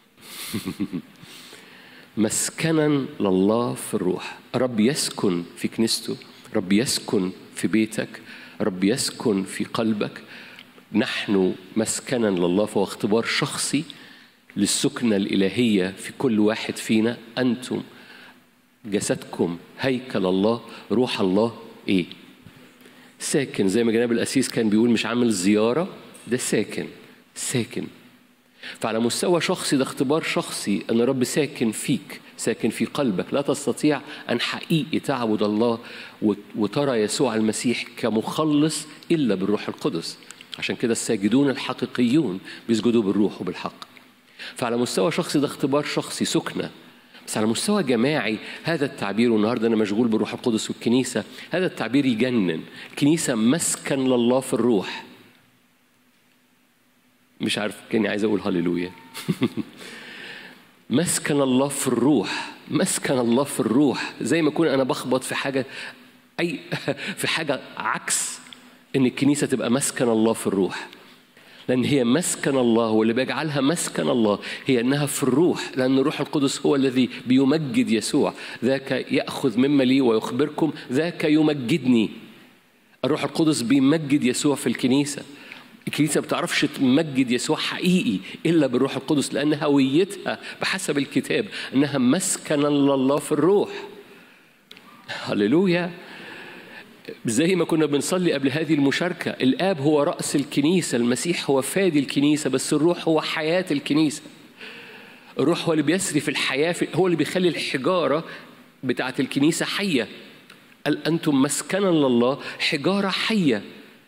مسكنا لله في الروح. رب يسكن في كنيسته، رب يسكن في بيتك، رب يسكن في قلبك. نحن مسكنا لله، فهو اختبار شخصي للسكنة الإلهية في كل واحد فينا. أنتم جسدكم هيكل الله، روح الله إيه؟ ساكن. زي ما جناب القسيس كان بيقول مش عامل زيارة، ده ساكن ساكن. فعلى مستوى شخصي ده اختبار شخصي أن رب ساكن فيك، ساكن في قلبك. لا تستطيع أن حقيقي تعبد الله وترى يسوع المسيح كمخلص إلا بالروح القدس. عشان كده الساجدون الحقيقيون بيسجدوا بالروح وبالحق. فعلى مستوى شخصي ده اختبار شخصي سكنة. بس على مستوى جماعي هذا التعبير، والنهاردة أنا مشغول بالروح القدس والكنيسة، هذا التعبير يجنن. كنيسة مسكن لله في الروح. مش عارف كأني عايز أقول هللويا. مسكن الله في الروح، مسكن الله في الروح. زي ما أكون أنا بخبط في حاجة أي في حاجة عكس إن الكنيسة تبقى مسكن الله في الروح. لأن هي مسكن الله، واللي بيجعلها مسكن الله هي أنها في الروح، لأن الروح القدس هو الذي بيمجد يسوع. ذاك يأخذ مما لي ويخبركم، ذاك يمجدني. الروح القدس بيمجد يسوع في الكنيسة. الكنيسة بتعرفش تمجد يسوع حقيقي إلا بالروح القدس، لأن هويتها بحسب الكتاب أنها مسكن لله في الروح. هللويا. زي ما كنا بنصلي قبل هذه المشاركة، الآب هو رأس الكنيسة، المسيح هو فادي الكنيسة، بس الروح هو حياة الكنيسة. الروح هو اللي بيسري في الحياة، هو اللي بيخلي الحجارة بتاعة الكنيسة حية. قال أنتم مسكنا لله، حجارة حية،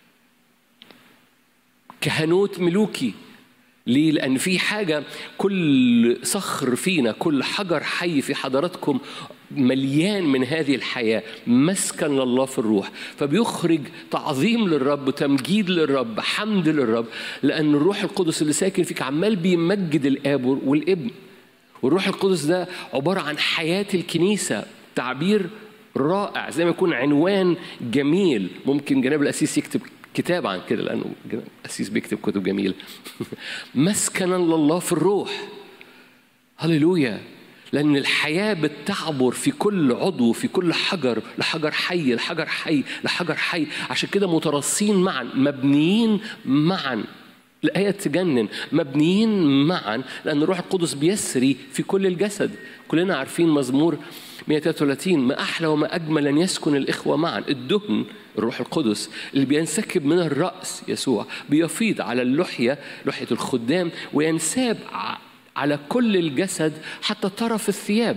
كهنوت ملوكي. ليه؟ لأن في حاجة، كل صخر فينا، كل حجر حي في حضراتكم مليان من هذه الحياة، مسكن لله في الروح. فبيخرج تعظيم للرب وتمجيد للرب، حمد للرب، لأن الروح القدس اللي ساكن فيك عمال بيمجد الآب والابن. والروح القدس ده عبارة عن حياة الكنيسة. تعبير رائع، زي ما يكون عنوان جميل. ممكن جناب القسيس يكتب كتاب عن كده، لأنه القسيس بيكتب كتب جميلة. مسكنا لله في الروح. هللويا. لأن الحياة بتعبر في كل عضو، في كل حجر، لحجر حي لحجر حي لحجر حي. عشان كده مترصين معا، مبنيين معا. الآية تجنن، مبنيين معا، لأن الروح القدس بيسري في كل الجسد. كلنا عارفين مزمور مئة وثلاثة وثلاثين، ما أحلى وما أجمل أن يسكن الإخوة معا. الدهن الروح القدس اللي بينسكب من الرأس يسوع بيفيض على اللحية، لحية الخدام، وينساب على كل الجسد حتى طرف الثياب.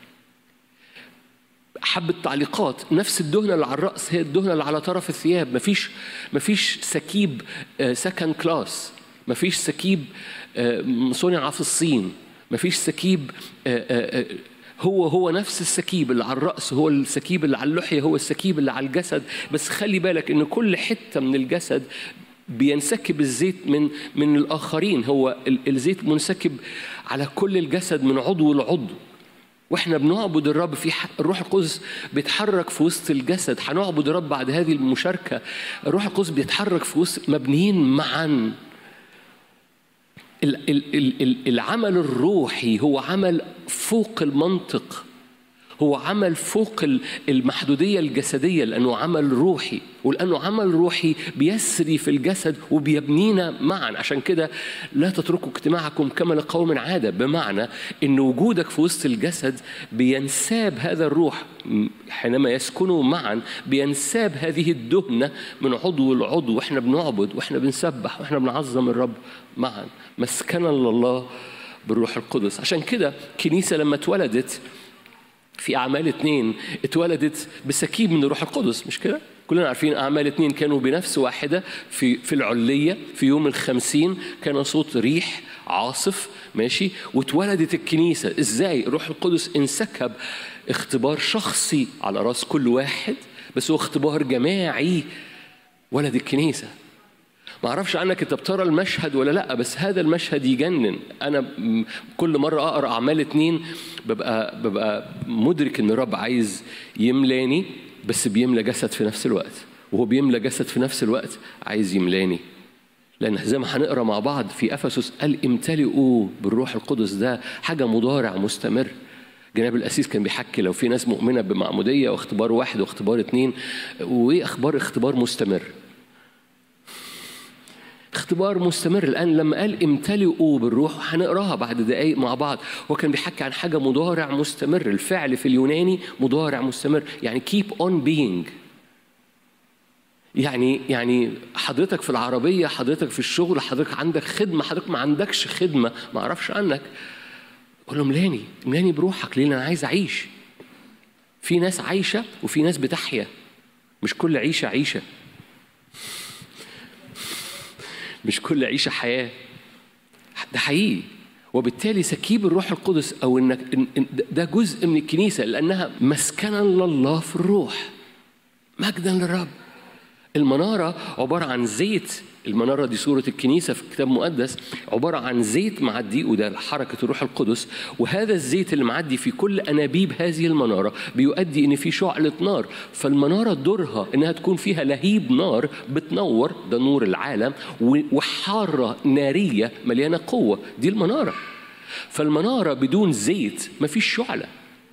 حبة تعليقات، نفس الدهنة اللي على الرأس هي الدهنة اللي على طرف الثياب. مفيش مفيش سكيب سكند كلاس، مفيش سكيب صنع في الصين، مفيش سكيب هو هو نفس السكيب اللي على الرأس هو السكيب اللي على اللحية هو السكيب اللي على الجسد. بس خلي بالك إن كل حتة من الجسد بينسكب الزيت من من الآخرين. هو الزيت منسكب على كل الجسد من عضو لعضو. واحنا بنعبد الرب في الروح القدس بيتحرك في وسط الجسد. هنعبد الرب بعد هذه المشاركة. الروح القدس بيتحرك في وسط، مبنيين معا. العمل الروحي هو عمل فوق المنطق، هو عمل فوق المحدودية الجسدية، لأنه عمل روحي. ولأنه عمل روحي بيسري في الجسد وبيبنينا معا. عشان كده لا تتركوا اجتماعكم كما لقوم عادة، بمعنى أن وجودك في وسط الجسد بينساب هذا الروح. حينما يسكنوا معا بينساب هذه الدهنة من عضو لعضو، وإحنا بنعبد وإحنا بنسبح وإحنا بنعظم الرب معا، مسكنا لله بالروح القدس. عشان كده كنيسة لما اتولدت في أعمال اتنين اتولدت بسكيب من الروح القدس، مش كده؟ كلنا عارفين أعمال اتنين كانوا بنفس واحدة في في العلية في يوم الخمسين، كان صوت ريح عاصف ماشي، واتولدت الكنيسة. إزاي؟ الروح القدس انسكب، اختبار شخصي على رأس كل واحد، بس هو اختبار جماعي ولد الكنيسة. ما أعرفش عنك أنت بترى المشهد ولا لأ، بس هذا المشهد يجنن. أنا كل مرة أقرأ أعمال اتنين ببقى, ببقى مدرك أن الرب عايز يملاني، بس بيملى جسد في نفس الوقت، وهو بيملى جسد في نفس الوقت عايز يملاني. لأن زي ما هنقرأ مع بعض في أفسس قال امتلئوا بالروح القدس. ده حاجة مضارع مستمر. جناب الأسيس كان بيحكي لو في ناس مؤمنة بمعمودية واختبار واحد واختبار اتنين، وإيه أخبار اختبار مستمر؟ اختبار مستمر. الآن لما قال امتلئوا بالروح هنقراها بعد دقايق مع بعض، هو كان بيحكي عن حاجة مضارع مستمر. الفعل في اليوناني مضارع مستمر، يعني keep on being. يعني يعني حضرتك في العربية، حضرتك في الشغل، حضرتك عندك خدمة، حضرتك ما عندكش خدمة ما أعرفش عنك، قول له ملاني ملاني بروحك. ليه؟ أنا عايز أعيش. في ناس عايشة وفي ناس بتحيا، مش كل عيشة عيشة، مش كل عيشة حياة. ده حقيقي. وبالتالي سكيب الروح القدس أو إنك ده جزء من الكنيسة، لأنها مسكنا لله في الروح، مجدا للرب. المنارة عبارة عن زيت. المنارة دي صورة الكنيسة في الكتاب المقدس، عبارة عن زيت معدي، وده حركة الروح القدس. وهذا الزيت اللي معدي في كل أنابيب هذه المنارة بيؤدي إن في شعلة نار. فالمنارة دورها إنها تكون فيها لهيب نار بتنور، ده نور العالم، وحارة نارية مليانة قوة، دي المنارة. فالمنارة بدون زيت مفيش شعلة.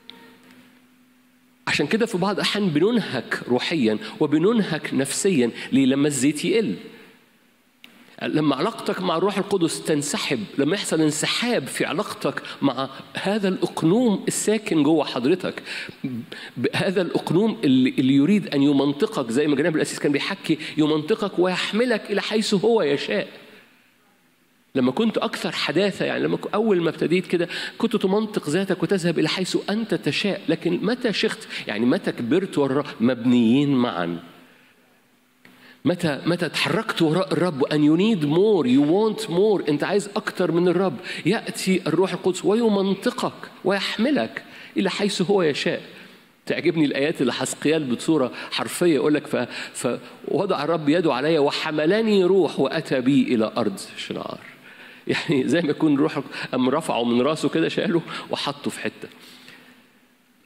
عشان كده في بعض الأحيان بننهك روحيا وبننهك نفسيا. ليه؟ لما الزيت يقل، لما علاقتك مع الروح القدس تنسحب، لما يحصل انسحاب في علاقتك مع هذا الأقنوم الساكن جوه حضرتك، هذا الأقنوم اللي, اللي يريد أن يمنطقك، زي ما جناب الأسيس كان بيحكي، يمنطقك ويحملك إلى حيث هو يشاء. لما كنت أكثر حداثة، يعني لما أول ما ابتديت كده كنت تمنطق ذاتك وتذهب إلى حيث أنت تشاء. لكن متى شخت، يعني متى كبرت وراء مبنيين معا، متى متى تحركت وراء الرب أن you need more, you want more، أنت عايز أكتر من الرب، يأتي الروح القدس ويمنطقك ويحملك إلى حيث هو يشاء. تعجبني الآيات اللي حسقيال بصورة حرفية يقول لك فوضع الرب يده علي وحملني روح وأتى بي إلى أرض شنعار. يعني زي ما يكون روح أم رفعه من راسه كده، شاله وحطه في حتة.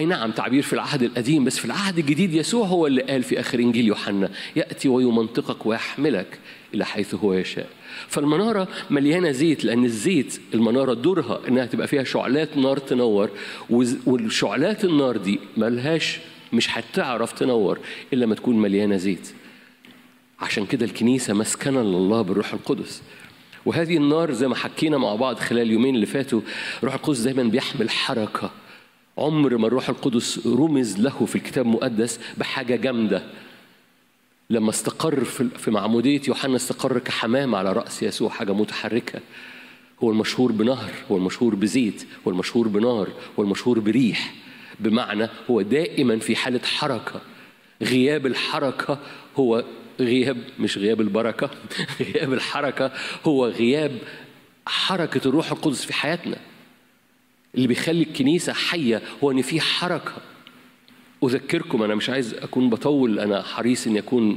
أي نعم تعبير في العهد القديم، بس في العهد الجديد يسوع هو اللي قال في آخر إنجيل يوحنا يأتي ويمنطقك ويحملك إلى حيث هو يشاء. فالمنارة مليانة زيت، لأن الزيت المنارة دورها إنها تبقى فيها شعلات نار تنور، والشعلات النار دي ملهاش مش هتعرف تنور إلا ما تكون مليانة زيت. عشان كده الكنيسة مسكنا لله بالروح القدس. وهذه النار زي ما حكينا مع بعض خلال اليومين اللي فاتوا، الروح القدس دايما بيحمل حركة. عمر ما الروح القدس رمز له في الكتاب المقدس بحاجة جامدة. لما استقر في معمودية يوحنا استقر كحمام على رأس يسوع، حاجة متحركة. هو المشهور بنهر، هو المشهور بزيت، هو المشهور بنار، هو المشهور بريح. بمعنى هو دائما في حالة حركة. غياب الحركة هو غياب، مش غياب البركة. غياب الحركة هو غياب حركة الروح القدس في حياتنا. اللي بيخلي الكنيسة حية هو إن في حركة. أذكركم، أنا مش عايز أكون بطول، أنا حريص إن يكون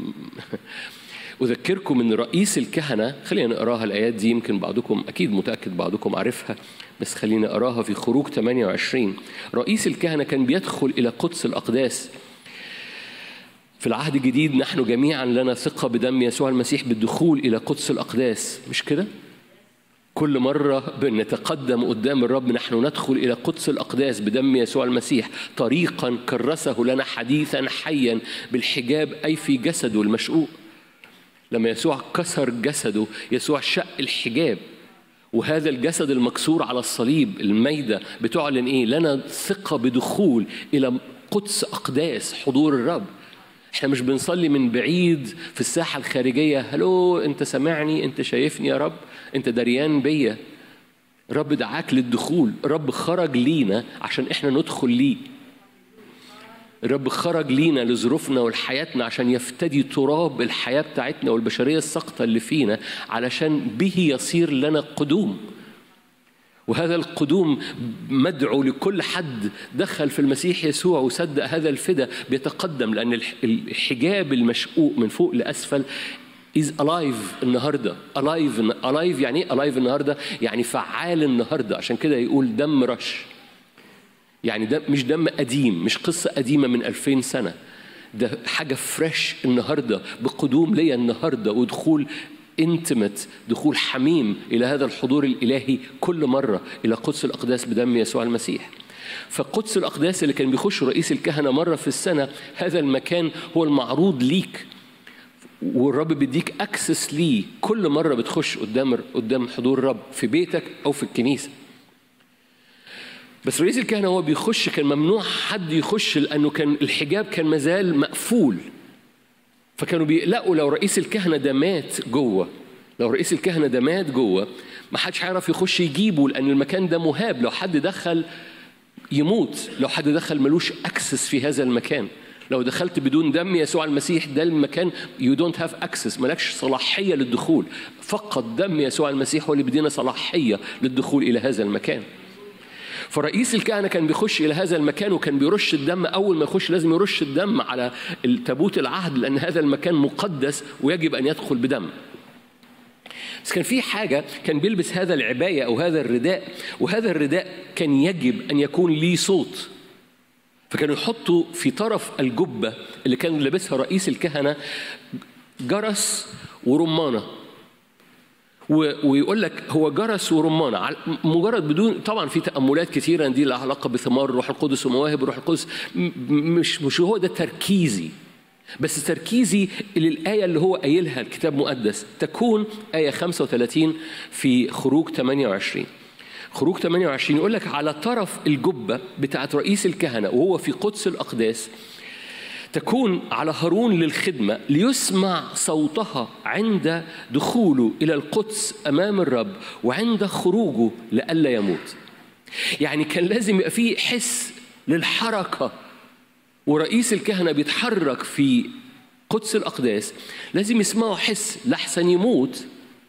أذكركم إن رئيس الكهنة، خلينا نقراها الآيات دي، يمكن بعضكم أكيد متأكد بعضكم عارفها، بس خلينا نقراها في خروج ثمانية وعشرين. رئيس الكهنة كان بيدخل إلى قدس الأقداس. في العهد الجديد نحن جميعا لنا ثقة بدم يسوع المسيح بالدخول إلى قدس الأقداس، مش كده؟ كل مرة بنتقدم قدام الرب نحن ندخل إلى قدس الأقداس بدم يسوع المسيح، طريقا كرسه لنا حديثا حيا بالحجاب، أي في جسده المشقوق. لما يسوع كسر جسده، يسوع شق الحجاب، وهذا الجسد المكسور على الصليب الميدة بتعلن إيه؟ لنا ثقة بدخول إلى قدس أقداس حضور الرب. احنا مش بنصلي من بعيد في الساحة الخارجية، هلو انت سمعني، انت شايفني يا رب، انت دريان بيا. رب دعاك للدخول، رب خرج لينا عشان احنا ندخل ليه. الرب خرج لينا لظروفنا ولحياتنا عشان يفتدي تراب الحياة بتاعتنا والبشرية السقطة اللي فينا، علشان به يصير لنا قدوم. وهذا القدوم مدعو لكل حد دخل في المسيح يسوع وصدق هذا الفدا بيتقدم، لأن الحجاب المشقوق من فوق لأسفل is alive النهاردة. alive alive يعني ايه alive النهاردة؟ يعني فعال النهاردة. عشان كده يقول دم رش، يعني ده مش دم قديم، مش قصة قديمة من ألفين سنة، ده حاجة فريش النهاردة بقدوم ليا النهاردة، ودخول انتمت، دخول حميم إلى هذا الحضور الإلهي كل مرة إلى قدس الأقداس بدم يسوع المسيح. فقدس الأقداس اللي كان بيخش رئيس الكهنة مرة في السنة، هذا المكان هو المعروض ليك، والرب بيديك أكسس ليه كل مرة بتخش قدام قدام حضور الرب في بيتك أو في الكنيسة. بس رئيس الكهنة هو بيخش كان ممنوع حد يخش، لأنه كان الحجاب كان مازال مقفول، فكانوا بيقلقوا لو رئيس الكهنة ده مات جوه، لو رئيس الكهنة ده مات جوه ما حدش هيعرف يخش يجيبه، لأن المكان ده مهاب، لو حد دخل يموت، لو حد دخل ملوش أكسس في هذا المكان. لو دخلت بدون دم يسوع المسيح ده المكان you don't have access، ملكش صلاحية للدخول، فقط دم يسوع المسيح هو اللي بدينا صلاحية للدخول إلى هذا المكان. فرئيس الكهنة كان بيخش إلى هذا المكان وكان بيرش الدم. أول ما يخش لازم يرش الدم على التابوت العهد، لأن هذا المكان مقدس ويجب أن يدخل بدم. بس كان في حاجة، كان بيلبس هذا العباية أو هذا الرداء، وهذا الرداء كان يجب أن يكون ليه صوت. فكانوا يحطوا في طرف الجبة اللي كان لابسها رئيس الكهنة جرس ورمانة، ويقول لك هو جرس ورمانة مجرد بدون، طبعا في تأملات كثيرة دي لها علاقة بثمار الروح القدس ومواهب الروح القدس، مش مش هو ده تركيزي، بس تركيزي للآية اللي هو قايلها الكتاب المقدس تكون آية خمسة وثلاثين في خروج ثمانية وعشرين. خروج ثمانية وعشرين يقول لك على طرف الجبة بتاعت رئيس الكهنة وهو في قدس الأقداس تكون على هارون للخدمة ليسمع صوتها عند دخوله إلى القدس أمام الرب وعند خروجه لئلا يموت. يعني كان لازم يبقى فيه حس للحركة، ورئيس الكهنة بيتحرك في قدس الأقداس لازم يسمعوا حس لحسن يموت،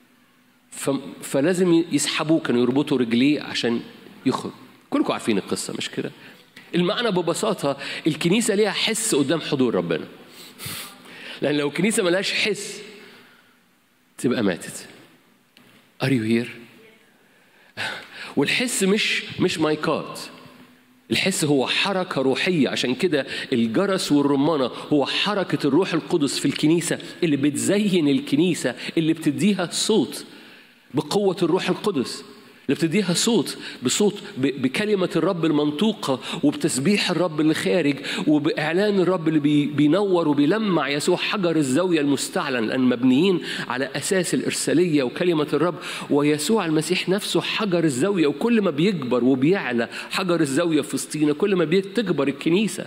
فلازم يسحبوه، كانوا يربطوا رجليه عشان يخرج. كلكم عارفين القصة مش كده؟ المعنى ببساطة الكنيسة ليها حس قدام حضور ربنا، لأن لو الكنيسة ملهاش حس تبقى ماتت. Are you here؟ والحس مش مش مايكات، الحس هو حركة روحية، عشان كده الجرس والرمانة هو حركة الروح القدس في الكنيسة اللي بتزين الكنيسة، اللي بتديها صوت بقوة الروح القدس، اللي بتديها صوت بصوت بكلمة الرب المنطوقة وبتسبيح الرب اللي خارج وبإعلان الرب اللي بينور وبيلمع. يسوع حجر الزاوية المستعلن، لأن مبنيين على أساس الإرسالية وكلمة الرب، ويسوع المسيح نفسه حجر الزاوية. وكل ما بيكبر وبيعلى حجر الزاوية في وسطينا كل ما بتكبر الكنيسة،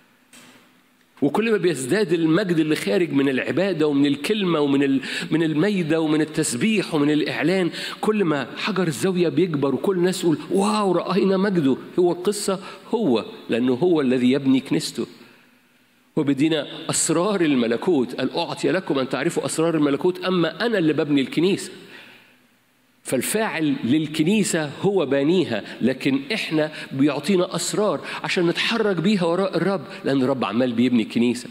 وكل ما بيزداد المجد اللي خارج من العبادة ومن الكلمة ومن من الميدة ومن التسبيح ومن الإعلان، كل ما حجر الزاوية بيكبر وكل الناس تقول واو رأينا مجده. هو القصة هو، لأنه هو الذي يبني كنيسته وبدينا أسرار الملكوت. قال أعطي لكم أن تعرفوا أسرار الملكوت، أما أنا اللي ببني الكنيسة. فالفاعل للكنيسة هو بانيها، لكن إحنا بيعطينا أسرار عشان نتحرك بيها وراء الرب، لأن الرب عمال بيبني الكنيسة.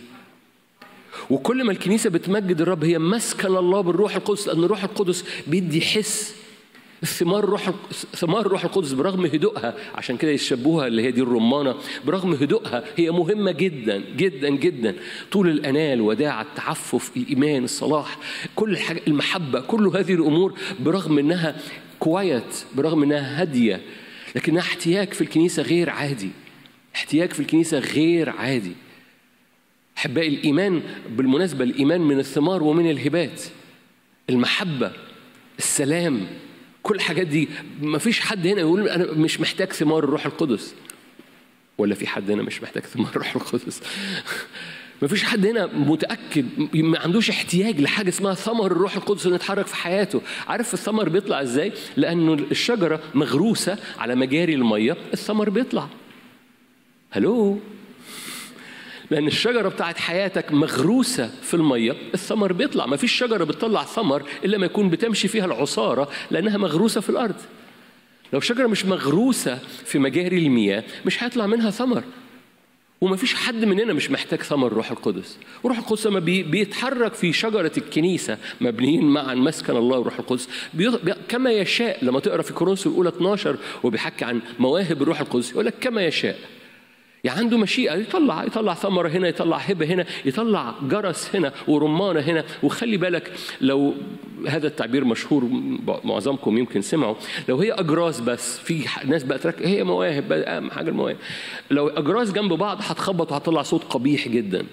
وكل ما الكنيسة بتمجد الرب هي مسكن الله بالروح القدس، لأن الروح القدس بيدي حس ثمار روح ثمار روح القدس برغم هدوءها. عشان كده يشبهوها اللي هي دي الرمانة، برغم هدوءها هي مهمة جدا جدا جدا. طول الأنال، وداعة، التعفف، الإيمان، الصلاح، كل الحاجة، المحبة، كل هذه الأمور برغم أنها كويت، برغم أنها هادية، لكنها احتياج في الكنيسة غير عادي. احتياج في الكنيسة غير عادي. أحبائي، الإيمان بالمناسبة الإيمان من الثمار ومن الهبات. المحبة، السلام، كل الحاجات دي. ما فيش حد هنا يقول أنا مش محتاج ثمار الروح القدس، ولا في حد هنا مش محتاج ثمار الروح القدس؟ ما فيش حد هنا متأكد ما عندوش احتياج لحاجة اسمها ثمر الروح القدس إنه يتحرك في حياته. عارف الثمر بيطلع إزاي؟ لأنه الشجرة مغروسة على مجاري المية، الثمر بيطلع. هلو؟ لأن الشجرة بتاعت حياتك مغروسة في المية، الثمر بيطلع. ما فيش شجرة بتطلع ثمر إلا ما يكون بتمشي فيها العصارة، لأنها مغروسة في الأرض. لو شجرة مش مغروسة في مجاري المياه مش هيطلع منها ثمر. وما فيش حد مننا مش محتاج ثمر روح القدس. وروح القدس لما بي بيتحرك في شجرة الكنيسة مبنيين معا مسكن الله وروح القدس كما يشاء. لما تقرأ في كورنثوس الأولى اثناشر وبيحكي عن مواهب الروح القدس يقول لك كما يشاء. يعني عنده مشيئة، يطلع يطلع ثمرة هنا، يطلع هبة هنا، يطلع جرس هنا ورمانة هنا. وخلي بالك، لو هذا التعبير مشهور معظمكم يمكن سمعوا، لو هي أجراس بس، في ناس بقى ترك هي مواهب، أهم حاجة المواهب. لو أجراس جنب بعض هتخبط وهتطلع صوت قبيح جدا.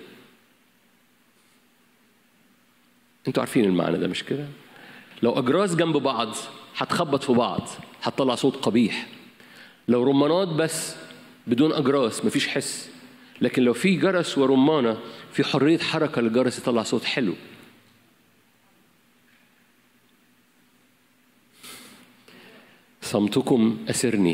انتوا عارفين المعنى ده مش كده؟ لو أجراس جنب بعض هتخبط في بعض هتطلع صوت قبيح. لو رمانات بس بدون أجراس مفيش حس، لكن لو في جرس ورمانة في حرية حركة للجرس يطلع صوت حلو. صمتكم أسرني.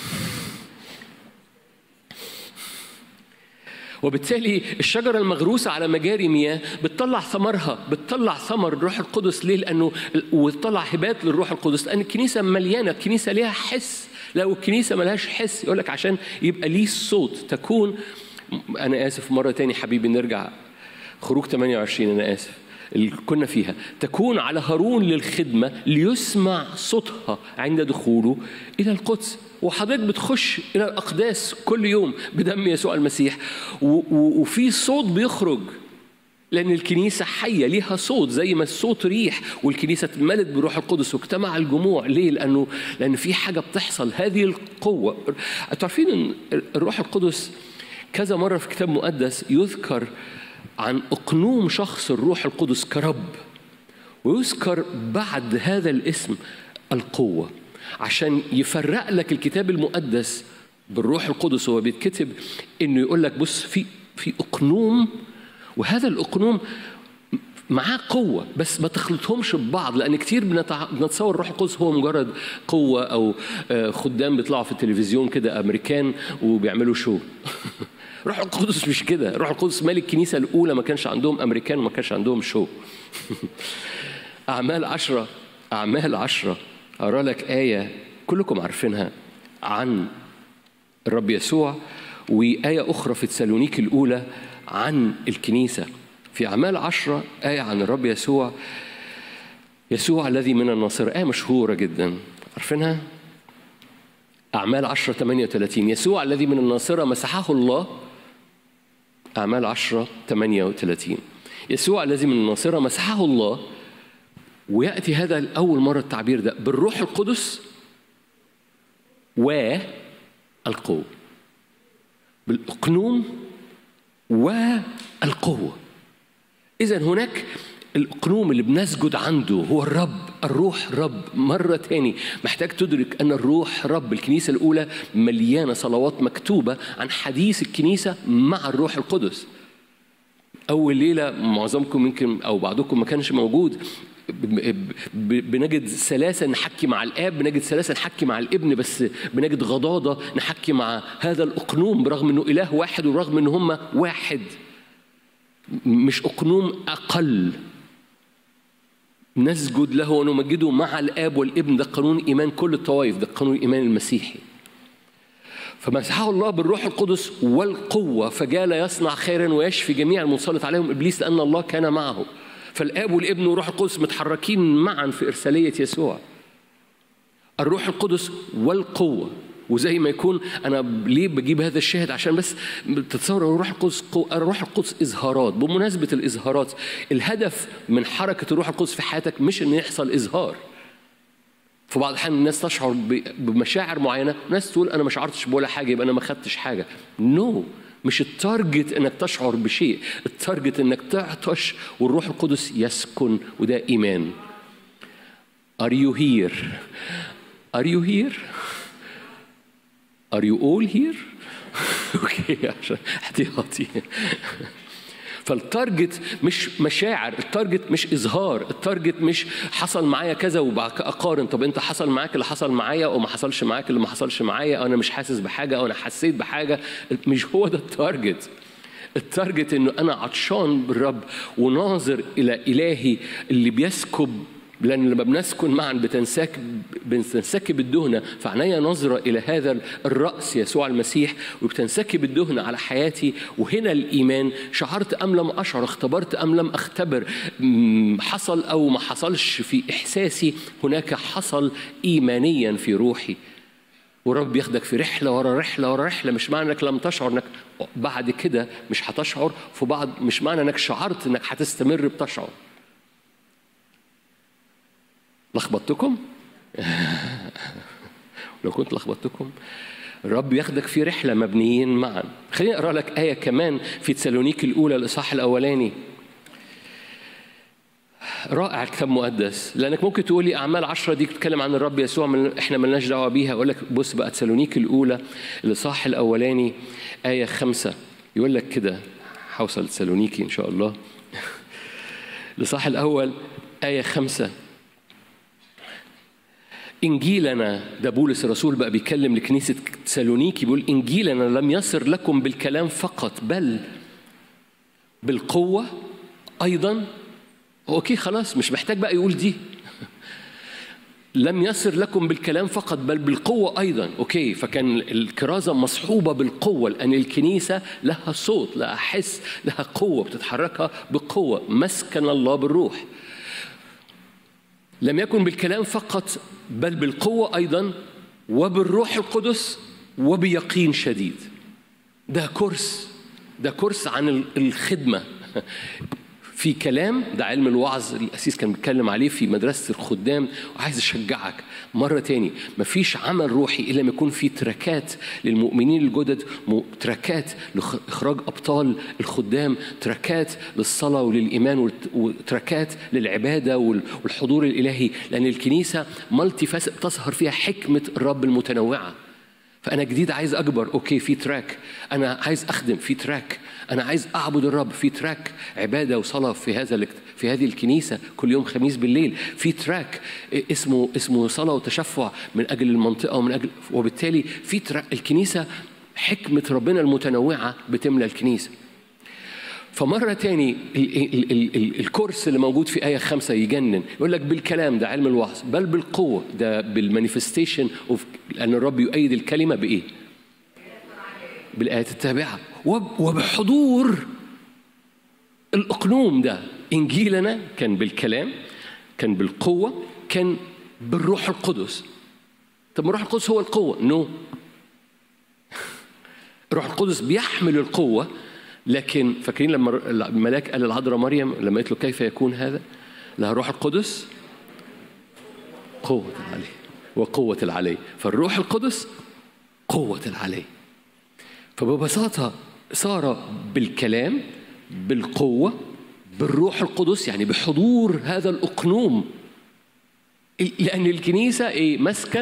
وبالتالي الشجرة المغروسة على مجاري مياه بتطلع ثمرها، بتطلع ثمر الروح القدس. ليه؟ لأنه وتطلع هبات للروح القدس، لأن الكنيسة مليانة، الكنيسة ليها حس. لو الكنيسة ملهاش حس يقولك عشان يبقى ليه صوت تكون. أنا آسف مرة تاني حبيبي، نرجع خروج ثمانية وعشرين، أنا آسف اللي كنا فيها. تكون على هارون للخدمة ليسمع صوتها عند دخوله إلى القدس. وحضرتك بتخش إلى الأقداس كل يوم بدم يسوع المسيح، وفي صوت بيخرج، لأن الكنيسة حية ليها صوت زي ما الصوت ريح. والكنيسة اتملت بروح القدس واجتمع الجموع. ليه؟ لأنه لأن في حاجة بتحصل، هذه القوة. تعرفين أن الروح القدس كذا مرة في كتاب مقدس يذكر عن أقنوم شخص الروح القدس كرب، ويذكر بعد هذا الاسم القوة، عشان يفرق لك الكتاب المقدس بالروح القدس. هو بيتكتب إنه يقول لك بص في في أقنوم، وهذا الأقنوم معاه قوة، بس ما تخلطهمش ببعض. لأن كتير بنتصور الروح القدس هو مجرد قوة أو خدام بيطلعوا في التلفزيون كده أمريكان وبيعملوا شو. روح القدس مش كده. روح القدس مالك الكنيسة الأولى ما كانش عندهم أمريكان وما كانش عندهم شو. أعمال عشرة أعمال عشرة أرى لك آية كلكم عارفينها عن الرب يسوع، وآية أخرى في تسالونيك الأولى عن الكنيسة. في أعمال عشرة آية عن الرب يسوع، يسوع الذي من الناصرة، آية مشهورة جدا عارفينها. أعمال عشرة ثمانية وثلاثين، يسوع الذي من الناصرة مسحه الله. أعمال عشرة ثمانية وثلاثين، يسوع الذي من الناصرة مسحه الله. ويأتي هذا أول مرة التعبير ده بالروح القدس والقوة، بالأقنوم والقوة. إذن هناك الأقنوم اللي بنسجد عنده هو الرب، الروح رب. مرة تاني محتاج تدرك أن الروح رب. الكنيسة الأولى مليانة صلوات مكتوبة عن حديث الكنيسة مع الروح القدس. أول ليلة معظمكم يمكن أو بعضكم ما كانش موجود، بنجد سلاسة نحكي مع الآب، بنجد سلاسة نحكي مع الابن، بس بنجد غضاضة نحكي مع هذا الأقنوم برغم أنه إله واحد ورغم أنه هم واحد، مش أقنوم أقل. نسجد له ونمجده مع الآب والابن. ده قانون إيمان كل الطوائف، ده قانون الإيمان المسيحي. فمسحه الله بالروح القدس والقوة، فجال يصنع خيرا ويشفي جميع المنسلط عليهم إبليس لأن الله كان معه. فالآب والابن والروح القدس متحركين معا في إرسالية يسوع. الروح القدس والقوة. وزي ما يكون أنا ليه بجيب هذا الشاهد عشان بس تتصور الروح القدس. الروح القدس إظهارات. بمناسبة الإظهارات، الهدف من حركة الروح القدس في حياتك مش إن يحصل إظهار. في بعض الأحيان الناس تشعر بمشاعر معينة، ناس تقول أنا ما شعرتش بولا حاجة يبقى أنا ما خدتش حاجة. نو no. مش التارجت إنك تشعر بشيء، التارجت إنك تعطش والروح القدس يسكن، وده إيمان. Are you here? Are you here? Are you all here? أوكي عشان احتياطي. فالتارجت مش مشاعر، التارجت مش إظهار، التارجت مش حصل معايا كذا وأقارن. طب أنت حصل معاك اللي حصل معايا أو ما حصلش معاك اللي ما حصلش معايا، أو أنا مش حاسس بحاجة أو أنا حسيت بحاجة. مش هو ده التارجت. التارجت إنه أنا عطشان بالرب وناظر إلى إلهي اللي بيسكب، لأن لما بنسكن معا بتنسكب بتنسكب الدهنة. فعنايا نظرة إلى هذا الرأس يسوع المسيح وبتنسكب الدهنة على حياتي. وهنا الإيمان، شعرت أم لم أشعر، اختبرت أم لم أختبر، حصل أو ما حصلش في إحساسي، هناك حصل إيمانيا في روحي. ورب ياخدك في رحلة ورا رحلة ورا رحلة. مش معنى أنك لم تشعر أنك بعد كده مش هتشعر، في بعض مش معنى أنك شعرت أنك هتستمر بتشعر. لخبطتكم؟ لو كنت لخبطتكم، الرب ياخدك في رحلة مبنيين معا. خليني أقرأ لك آية كمان في تسالونيك الأولى الإصحاح الأولاني. رائع الكتاب المقدس، لأنك ممكن تقول لي أعمال عشرة دي بتتكلم عن الرب يسوع، من إحنا ملناش دعوة بيها. أقول لك بص بقى، تسالونيك الأولى الإصحاح الأولاني آية خمسة يقول لك كده. هوصل تسالونيكي إن شاء الله. الإصحاح الأول آية خمسة. إنجيلنا، ده بولس الرسول بقى بيكلم لكنيسة تسالونيكي، بيقول إنجيلنا لم يصر لكم بالكلام فقط بل بالقوة أيضا. أوكي خلاص مش محتاج بقى يقول دي. لم يصر لكم بالكلام فقط بل بالقوة أيضا. أوكي، فكان الكرازة مصحوبة بالقوة، لأن الكنيسة لها صوت، لها حس، لها قوة بتتحركها بقوة. مسكن الله بالروح. لم يكن بالكلام فقط بل بالقوة أيضا وبالروح القدس وبيقين شديد. ده كورس، ده كورس عن الخدمة. في كلام، ده علم الوعظ الأسيس كان بيتكلم عليه في مدرسة الخدام. وعايز أشجعك مرة تاني، مفيش عمل روحي إلا ما يكون في تركات للمؤمنين الجدد، تركات لإخراج أبطال الخدام، تركات للصلاة وللإيمان، وتركات للعبادة والحضور الإلهي. لأن الكنيسة مالتي فاسد تظهر فيها حكمة الرب المتنوعة. فأنا جديد عايز أكبر، أوكي في تراك. أنا عايز أخدم، في تراك. أنا عايز أعبد الرب، في تراك. عبادة وصلاة في هذا في هذه الكنيسة كل يوم خميس بالليل، في تراك اسمه اسمه صلاة وتشفع من أجل المنطقة ومن أجل، وبالتالي في تراك. الكنيسة حكمة ربنا المتنوعة بتملى الكنيسة. فمرة تاني ال ال ال ال الكورس اللي موجود في آية خمسة يجنن. يقول لك بالكلام، ده علم الوعظ، بل بالقوة، ده بالمانيفستيشن اوف، لأن الرب يؤيد الكلمة بإيه؟ بالآيات التابعة، وبحضور الأقنوم. ده إنجيلنا كان بالكلام، كان بالقوة، كان بالروح القدس. طب ما الروح القدس هو القوة. نو no. الروح القدس بيحمل القوة، لكن فاكرين لما الملاك قال للعذراء مريم لما قالت له كيف يكون هذا؟ لها روح القدس قوة العلي وقوة العلي. فالروح القدس قوة العلي. فببساطة صار بالكلام، بالقوة، بالروح القدس، يعني بحضور هذا الأقنوم. لأن الكنيسة إيه؟ مسكن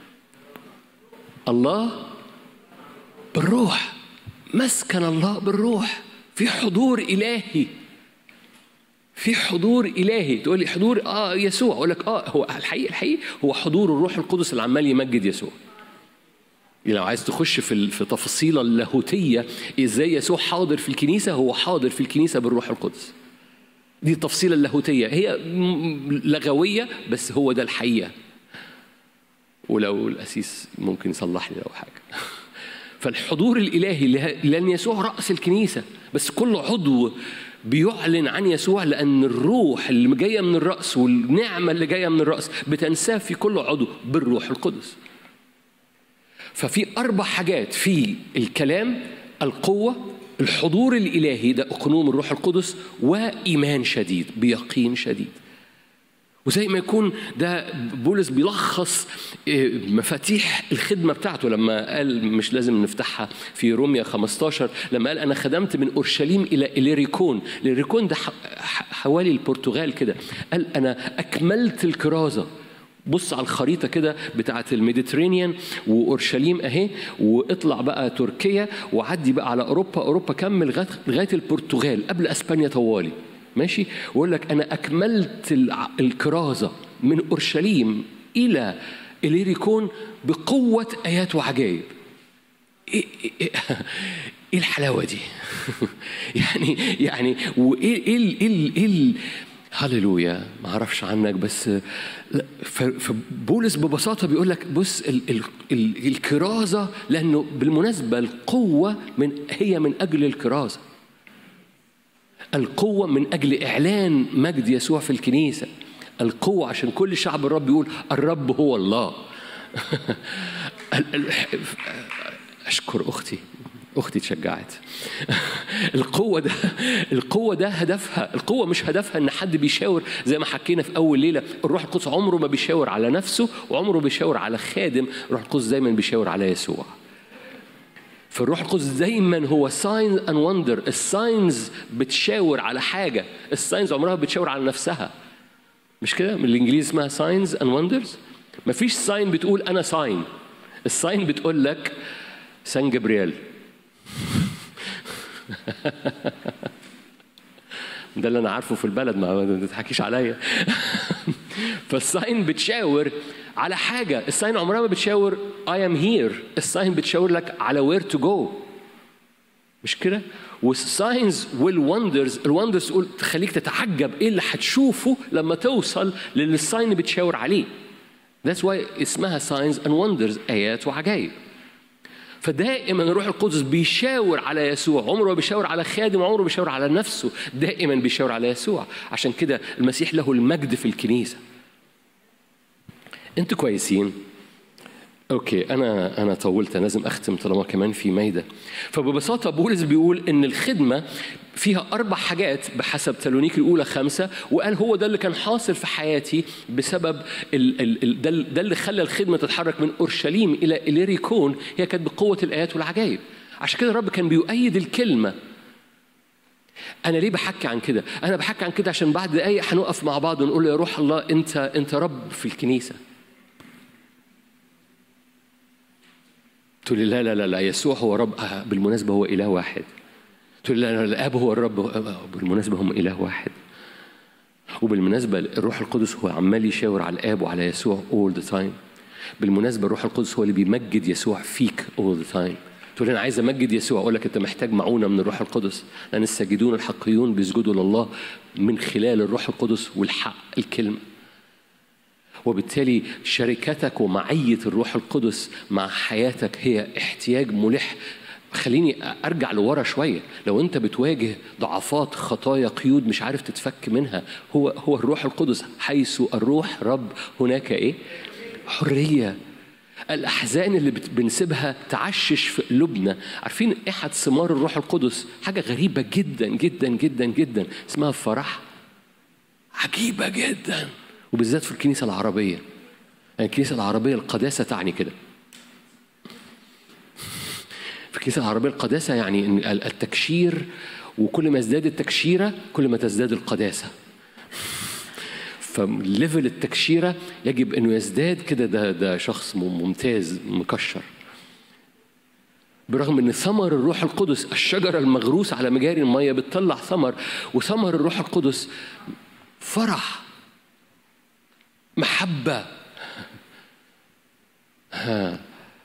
الله بالروح. مسكن الله بالروح، في حضور إلهي، في حضور إلهي. تقول لي حضور آه يسوع، أقول لك آه هو الحقيقة الحقيقة هو حضور الروح القدس اللي عمال يمجد يسوع. لو عايز تخش في في تفاصيل اللاهوتية إزاي يسوع حاضر في الكنيسة، هو حاضر في الكنيسة بالروح القدس. دي التفصيلة اللاهوتية، هي لغوية بس هو ده الحقيقة. ولو الأسيس ممكن يصلح لي لو حاجة. فالحضور الإلهي لأن يسوع رأس الكنيسة، بس كل عضو بيعلن عن يسوع، لأن الروح اللي جاية من الرأس والنعمة اللي جاية من الرأس بتنساب في كل عضو بالروح القدس. ففي أربع حاجات في الكلام: القوة، الحضور الإلهي ده أقنوم الروح القدس، وإيمان شديد بيقين شديد. وزي ما يكون ده بولس بيلخص مفاتيح الخدمة بتاعته لما قال، مش لازم نفتحها في روميا خمسة عشر، لما قال أنا خدمت من أورشليم إلى إليريكون. إليريكون ده حوالي البرتغال كده. قال أنا أكملت الكرازة. بص على الخريطة كده بتاعة الميديترينيان وأورشليم أهي، واطلع بقى تركيا وعدي بقى على أوروبا. أوروبا كمل لغاية البرتغال قبل أسبانيا طوالي ماشي. ويقول لك أنا أكملت الكرازة من أورشليم إلى إليريكون بقوة آيات وعجائب. إيه, إيه, إيه, إيه الحلاوة دي؟ يعني يعني وإيه إيه إيه إيه هللويا. ما أعرفش عنك بس فبولس ببساطة بيقول لك بص ال ال ال الكرازة، لأنه بالمناسبة القوة من هي من أجل الكرازة. القوة من أجل إعلان مجد يسوع في الكنيسة. القوة عشان كل شعب الرب يقول الرب هو الله. أشكر أختي أختي تشجعت. القوة ده القوة ده هدفها، القوة مش هدفها إن حد بيشاور زي ما حكينا في أول ليلة. الروح القدس عمره ما بيشاور على نفسه وعمره بيشاور على خادم. الروح القدس دايما بيشاور على يسوع. فالروح القدس دايما هو signs and wonder. الساينز بتشاور على حاجة، الساينز عمرها بتشاور على نفسها. مش كده؟ من الإنجليزي اسمها signs and wonders. مفيش ساين بتقول أنا ساين. الساين بتقول لك سان جبريل. ده اللي أنا عارفه في البلد، ما تحكيش عليا. فالساين بتشاور على حاجة. الساين عمرها ما بتشاور I am here. الساين بتشاور لك على where to go. مش كده؟ والساينز والوندرز، الوندرز تقول تخليك تتعجب ايه اللي هتشوفه لما توصل للي الساين بتشاور عليه. That's why اسمها signs and wonders، آيات وعجائب. فدائما الروح القدس بيشاور على يسوع. عمره بيشاور على خادم، عمره بيشاور على نفسه، دائما بيشاور على يسوع. عشان كده المسيح له المجد في الكنيسة. انتوا كويسين؟ اوكي، انا انا طولت، لازم اختم طالما كمان في ميدة. فببساطه بولس بيقول ان الخدمه فيها اربع حاجات بحسب تسالونيكي الاولى خمسة، وقال هو ده اللي كان حاصل في حياتي بسبب ال ال ال ده, ده اللي خلى الخدمه تتحرك من اورشليم الى اليريكون، هي كانت بقوه الايات والعجائب. عشان كده الرب كان بيؤيد الكلمه. أنا ليه بحكي عن كده؟ أنا بحكي عن كده عشان بعد دقايق هنقف مع بعض ونقول له يا روح الله أنت أنت رب في الكنيسة. تقول لي لا لا لا لا يسوع هو رب. آه بالمناسبة هو إله واحد. تقول لي لا لا الآب هو الرب. آه بالمناسبة هم إله واحد. وبالمناسبة الروح القدس هو عمال يشاور على الآب وعلى يسوع all the time. بالمناسبة الروح القدس هو اللي بيمجد يسوع فيك all the time. تقول لي أنا عايز أمجد يسوع، أقول لك أنت محتاج معونة من الروح القدس، لأن الساجدون الحقيقيون بيسجدوا لله من خلال الروح القدس والحق الكلمة. وبالتالي شركتك ومعية الروح القدس مع حياتك هي احتياج ملح. خليني أرجع لورا شوية. لو أنت بتواجه ضعفات، خطايا، قيود مش عارف تتفك منها، هو هو الروح القدس. حيث الروح رب هناك إيه؟ حرية. الأحزان اللي بنسيبها تعشش في قلوبنا. عارفين أحد ثمار الروح القدس حاجة غريبة جدا جدا جدا جدا اسمها الفرح. عجيبة جدا، وبالذات في الكنيسة العربية. يعني الكنيسة العربية القداسة تعني كده. في الكنيسة العربية القداسة يعني إن التكشير، وكل ما ازداد التكشيرة كل ما تزداد القداسة. فليفل التكشيرة يجب أنه يزداد كده. ده ده شخص ممتاز مكشر. برغم أن ثمر الروح القدس، الشجرة المغروسة على مجاري المية بتطلع ثمر، وثمر الروح القدس فرح، محبة. ها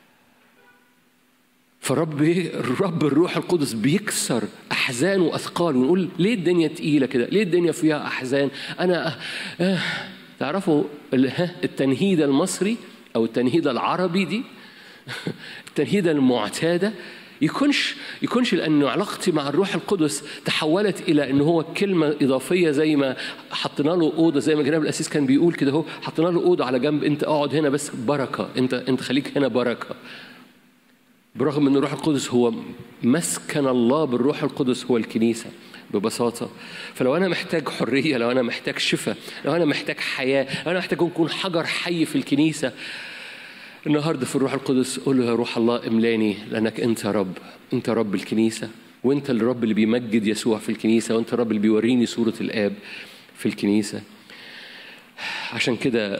فرب الرب الروح القدس بيكسر أحزان وأثقال. ونقول ليه الدنيا تقيلة كده؟ ليه الدنيا فيها أحزان؟ أنا آه تعرفوا التنهيدة المصري أو التنهيدة العربي دي التنهيدة المعتادة يكونش يكونش لأنه علاقتي مع الروح القدس تحولت إلى إنه هو كلمة إضافية، زي ما حطينا له أوضة، زي ما جناب الأسيس كان بيقول كده، هو حطينا له أوضة على جنب، أنت اقعد هنا بس بركة، أنت أنت خليك هنا بركة. برغم أن الروح القدس هو مسكن الله بالروح القدس هو الكنيسة ببساطة. فلو أنا محتاج حرية، لو أنا محتاج شفاء، لو أنا محتاج حياة، لو أنا محتاج أكون حجر حي في الكنيسة، النهاردة في الروح القدس قول له يا روح الله املاني، لأنك أنت رب، أنت رب الكنيسة، وأنت الرب اللي بيمجد يسوع في الكنيسة، وأنت الرب اللي بيوريني صورة الآب في الكنيسة. عشان كده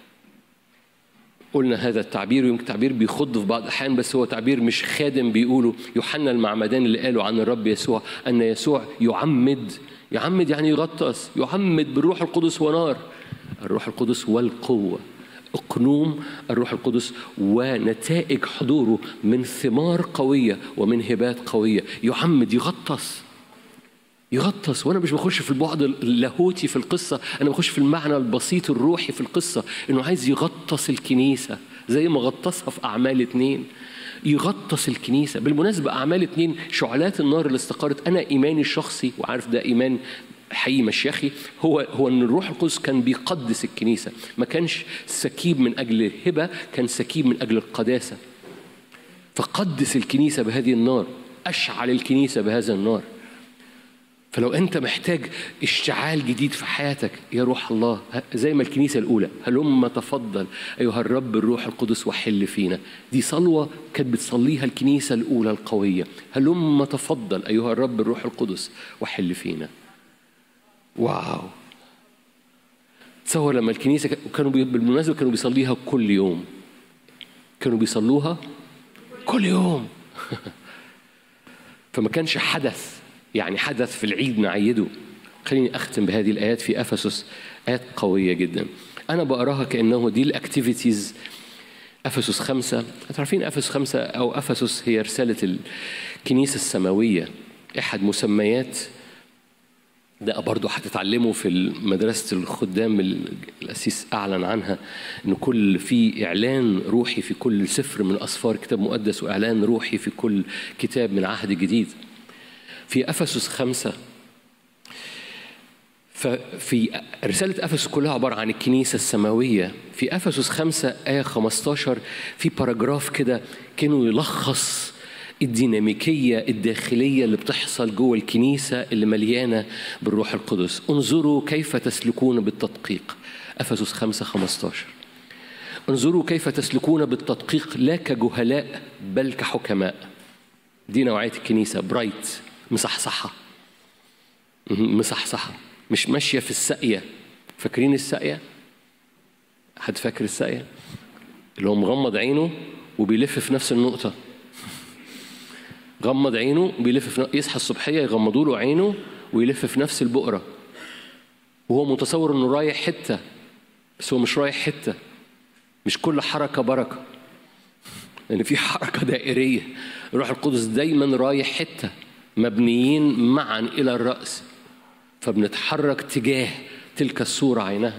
قلنا هذا التعبير، ويمكن تعبير بيخض في بعض الأحيان، بس هو تعبير مش خادم بيقوله. يوحنا المعمدان اللي قالوا عن الرب يسوع أن يسوع يعمد، يعمد يعني يغطس، يعمد بالروح القدس ونار. الروح القدس والقوة، اقنوم الروح القدس ونتائج حضوره من ثمار قوية ومن هبات قوية. يعمد، يغطس يغطس. وانا مش بخش في البعد اللاهوتي في القصة، انا بخش في المعنى البسيط الروحي في القصة، انه عايز يغطس الكنيسة زي ما غطسها في اعمال اتنين. يغطس الكنيسة. بالمناسبة اعمال اتنين شعلات النار اللي استقرت، انا ايماني الشخصي وعارف ده ايمان حقيقي مشيخي، هو هو ان الروح القدس كان بيقدس الكنيسة. ما كانش سكيب من اجل الهبة، كان سكيب من اجل القداسة. فقدس الكنيسة بهذه النار، اشعل الكنيسة بهذا النار. فلو أنت محتاج اشتعال جديد في حياتك يا روح الله، زي ما الكنيسة الأولى هلما تفضل أيها الرب الروح القدس وحل فينا. دي صلوة كانت بتصليها الكنيسة الأولى القوية، هلما تفضل أيها الرب الروح القدس وحل فينا. واو. تصور لما الكنيسة كانوا بالمناسبة كانوا بيصليها كل يوم، كانوا بيصلوها كل يوم. فما كانش حدث، يعني حدث في العيد نعيده. خليني أختم بهذه الآيات في أفسس، آيات قوية جدا أنا بقراها كأنه دي الأكتيفيتيز. أفسس خمسة، تعرفين أفسس خمسة أو أفسس هي رسالة الكنيسة السماوية، أحد مسميات ده برضو هتتعلمه في مدرسة الخدام. الأسيس أعلن عنها إنه كل في إعلان روحي في كل سفر من أسفار كتاب مقدس، وإعلان روحي في كل كتاب من عهد جديد. في أفسس خمسة، ففي رسالة أفسس كلها عبارة عن الكنيسة السماوية. في أفسس خمسة آية خمسة عشر في باراجراف كده كانوا يلخص الديناميكية الداخلية اللي بتحصل جوه الكنيسة اللي مليانة بالروح القدس. انظروا كيف تسلكون بالتدقيق. أفسس خمسة خمسة عشر، انظروا كيف تسلكون بالتدقيق لا كجهلاء بل كحكماء. دي نوعية الكنيسة، برايت، مصحصحة مصحصحة، مش ماشية في الساقية. فاكرين الساقية؟ حد فاكر الساقية؟ اللي هو مغمض عينه وبيلف في نفس النقطة. غمض عينه بيلف في نقطة. يصحى الصبحية يغمضوا له عينه ويلف في نفس البقرة، وهو متصور انه رايح حتة، بس هو مش رايح حتة. مش كل حركة بركة، لأن يعني في حركة دائرية. الروح القدس دايما رايح حتة، مبنيين معا إلى الرأس، فبنتحرك تجاه تلك الصورة عينها.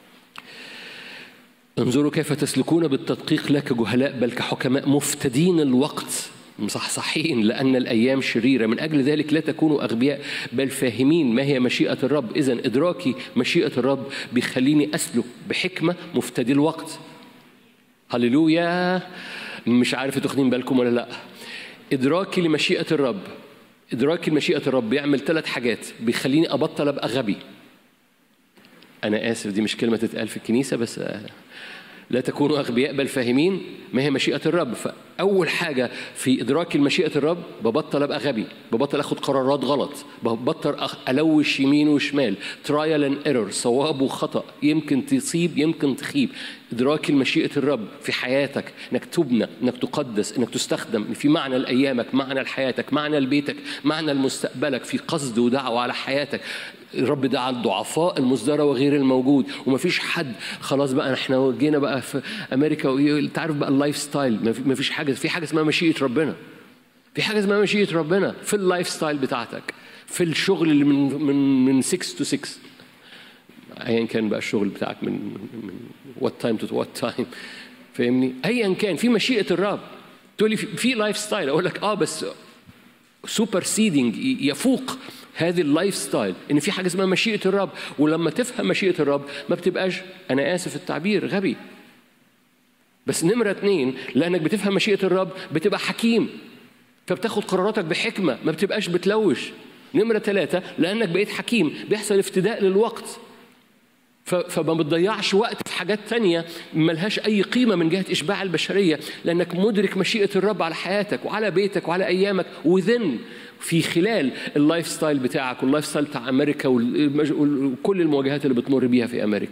انظروا كيف تسلكون بالتدقيق لا كجهلاء بل كحكماء مفتدين الوقت، مصحصحين لأن الأيام شريرة. من أجل ذلك لا تكونوا أغبياء بل فاهمين ما هي مشيئة الرب. إذن إدراكي مشيئة الرب بيخليني أسلك بحكمة، مفتدي الوقت. هللويا. مش عارف تاخدين بالكم ولا لا. إدراكي لمشيئة الرب، إدراكي لمشيئة الرب بيعمل ثلاث حاجات بيخليني أبطل أبقى غبي. أنا آسف دي مش كلمة تتقال في الكنيسة، بس لا تكونوا أغبياء بل فاهمين ما هي مشيئة الرب. فأول حاجة في إدراكي لمشيئة الرب ببطل أبقى غبي، ببطل أخد قرارات غلط، ببطل ألوش يمين وشمال، ترايل اند ايرور، صواب وخطأ، يمكن تصيب يمكن تخيب. إدراكي لمشيئة الرب في حياتك، إنك تبنى، إنك تقدس، إنك تستخدم، إن في معنى لأيامك، معنى لحياتك، معنى لبيتك، معنى لمستقبلك، في قصد ودعوة على حياتك. الرب دعا الضعفاء المصدرة وغير الموجود، ومفيش حد خلاص بقى احنا جينا بقى في امريكا وانت عارف بقى اللايف ستايل، مفيش حاجه، في حاجه اسمها مشيئه ربنا، في حاجه اسمها مشيئه ربنا في اللايف ستايل بتاعتك، في الشغل اللي من من من ستة تو ستة، ايا كان بقى الشغل بتاعك من من وات تايم تو وات تايم، فاهمني؟ ايا كان في مشيئه الرب. تقول لي في لايف ستايل، اقول لك اه بس سوبر سيدنج يفوق هذه اللايف ستايل ان في حاجه اسمها مشيئه الرب. ولما تفهم مشيئه الرب ما بتبقاش، انا اسف التعبير، غبي. بس نمره اتنين، لانك بتفهم مشيئه الرب بتبقى حكيم، فبتاخد قراراتك بحكمه، ما بتبقاش بتلوش. نمره ثلاثه، لانك بقيت حكيم بيحصل افتداء للوقت، فما بتضيعش وقت في حاجات تانية ملهاش أي قيمة من جهة إشباع البشرية، لأنك مدرك مشيئة الرب على حياتك وعلى بيتك وعلى أيامك، وذن في خلال اللايف ستايل بتاعك واللايف ستايل بتاع أمريكا وكل المواجهات اللي بتمر بيها في أمريكا.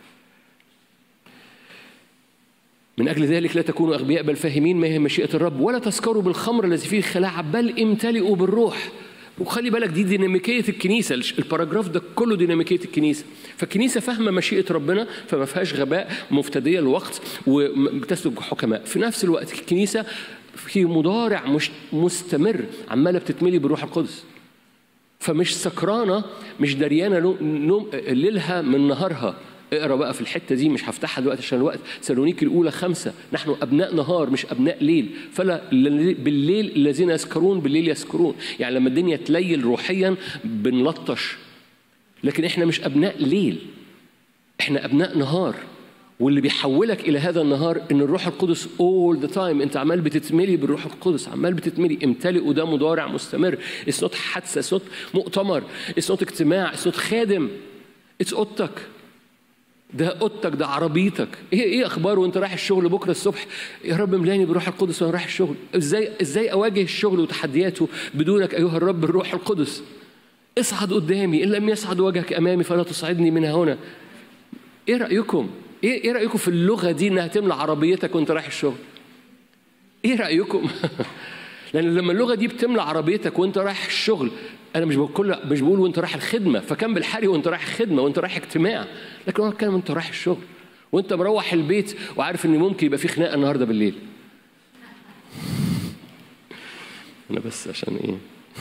من أجل ذلك لا تكونوا أغبياء بل فاهمين ما هي مشيئة الرب، ولا تسكروا بالخمر الذي فيه خلاعة بل امتلئوا بالروح. وخلي بالك دي ديناميكية الكنيسة، الباراجراف ده كله ديناميكية الكنيسة. فالكنيسة فاهمة مشيئة ربنا فما فيهاش غباء مفتدية الوقت وبتسلك حكماء. في نفس الوقت الكنيسة في مضارع مش مستمر عمالة بتتملي بالروح القدس، فمش سكرانة، مش دريانة نوم ليلها من نهارها. اقرأ بقى في الحتة دي، مش هفتحها دلوقتي عشان الوقت. سالونيك الأولى خمسة، نحن أبناء نهار مش أبناء ليل، فلا بالليل الذين يسكرون بالليل يسكرون. يعني لما الدنيا تليل روحيا بنلطش، لكن إحنا مش أبناء ليل، إحنا أبناء نهار. واللي بيحولك إلى هذا النهار إن الروح القدس all the time، أنت عمال بتتملي بالروح القدس، عمال بتتملي. امتلئ، وده مضارع مستمر. it's not حادثة، it's not مؤتمر، it's not اجتماع، it's not خادم، it's أوضتك. ده اوضتك، ده عربيتك. ايه ايه اخباره وانت رايح الشغل بكره الصبح؟ يا رب ملاني بروح القدس وانا رايح الشغل. ازاي ازاي اواجه الشغل وتحدياته بدونك ايها الرب الروح القدس؟ اصعد قدامي، ان لم يصعد وجهك امامي فلا تصعدني من هنا. ايه رايكم؟ ايه ايه رايكم في اللغه دي انها تملى عربيتك وانت رايح الشغل؟ ايه رايكم؟ لان لما اللغه دي بتملى عربيتك وانت رايح الشغل، انا مش بقول مش بقول وانت رايح الخدمه، فكان بالحري وانت رايح خدمه وانت رايح اجتماع، لكن انا بتكلم وانت رايح الشغل وانت مروح البيت وعارف ان ممكن يبقى في خناقه النهارده بالليل. انا بس عشان ايه،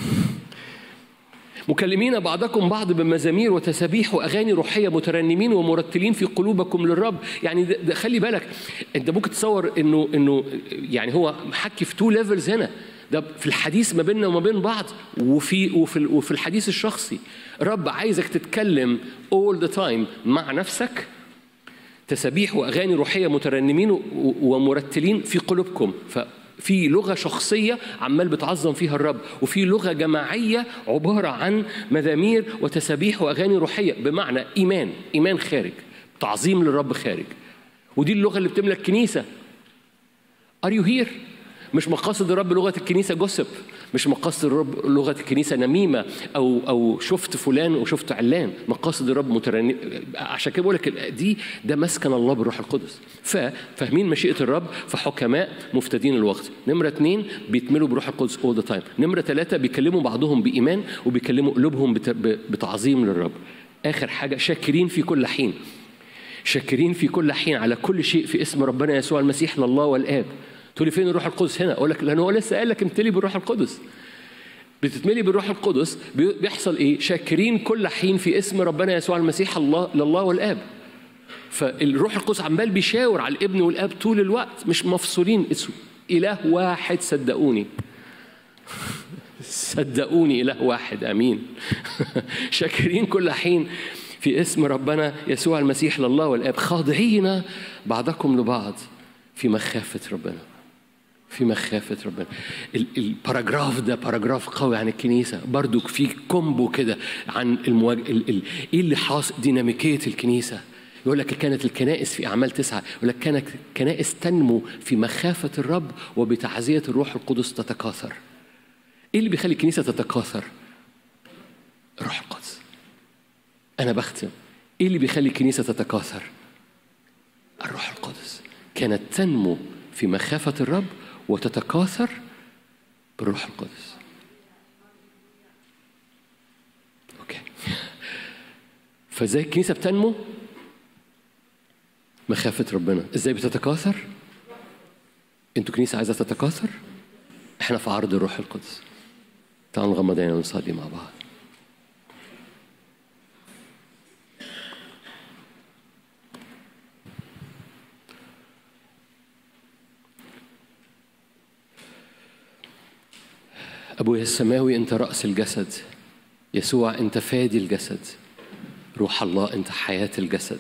مكلمين بعضكم بعض بمزامير وتسابيح واغاني روحيه مترنمين ومرتلين في قلوبكم للرب. يعني ده, ده خلي بالك، انت ممكن تصور انه انه يعني هو محكي في تو ليفلز هنا، ده في الحديث ما بيننا وما بين بعض، وفي وفي وفي الحديث الشخصي. الرب عايزك تتكلم all the time مع نفسك، تسابيح واغاني روحيه مترنمين ومرتلين في قلوبكم. ففي لغه شخصيه عمال بتعظم فيها الرب، وفي لغه جماعيه عباره عن مزامير وتسابيح واغاني روحيه، بمعنى ايمان ايمان خارج، تعظيم للرب خارج. ودي اللغه اللي بتملى الكنيسه. Are you here؟ مش مقاصد الرب لغة الكنيسة جوسب، مش مقاصد الرب لغة الكنيسة نميمة أو أو شفت فلان وشفت علان. مقاصد الرب مترنم. عشان كده بقول لك دي ده مسكن الله بالروح القدس. ففاهمين مشيئة الرب، فحكماء مفتدين الوقت. نمرة اثنين بيتملوا بروح القدس all the time. نمرة ثلاثة بيكلموا بعضهم بإيمان وبيكلموا قلوبهم بتعظيم للرب. آخر حاجة شاكرين في كل حين، شاكرين في كل حين على كل شيء في اسم ربنا يسوع المسيح لله والآب. تقول لي فين الروح القدس هنا؟ اقول لك لانه هو لسه قال لك امتلي بالروح القدس. بتتملي بالروح القدس بيحصل ايه؟ شاكرين كل حين في اسم ربنا يسوع المسيح الله لله والاب. فالروح القدس عمال بيشاور على الابن والاب طول الوقت، مش مفصولين. اله واحد، صدقوني صدقوني اله واحد. امين. شاكرين كل حين في اسم ربنا يسوع المسيح لله والاب، خاضعين بعضكم لبعض في مخافة ربنا، في مخافة ربنا. الباراجراف ده باراجراف قوي عن الكنيسة، برضو في كومبو كده عن المواج... ال... ال... ايه اللي حاصل، ديناميكية الكنيسة. يقول لك كانت الكنائس في أعمال تسعة، يقول لك كانت كنائس تنمو في مخافة الرب وبتعزية الروح القدس تتكاثر. ايه اللي بيخلي الكنيسة تتكاثر؟ الروح القدس. أنا بختم، ايه اللي بيخلي الكنيسة تتكاثر؟ الروح القدس. كانت تنمو في مخافة الرب وتتكاثر بالروح القدس. اوكي. فازاي الكنيسة بتنمو؟ مخافة ربنا. ازاي بتتكاثر؟ انتوا كنيسة عايزة تتكاثر؟ احنا في عرض الروح القدس. تعالوا نغمض عينينا ونصلي مع بعض. أبويا السماوي، أنت رأس الجسد. يسوع أنت فادي الجسد. روح الله أنت حياة الجسد.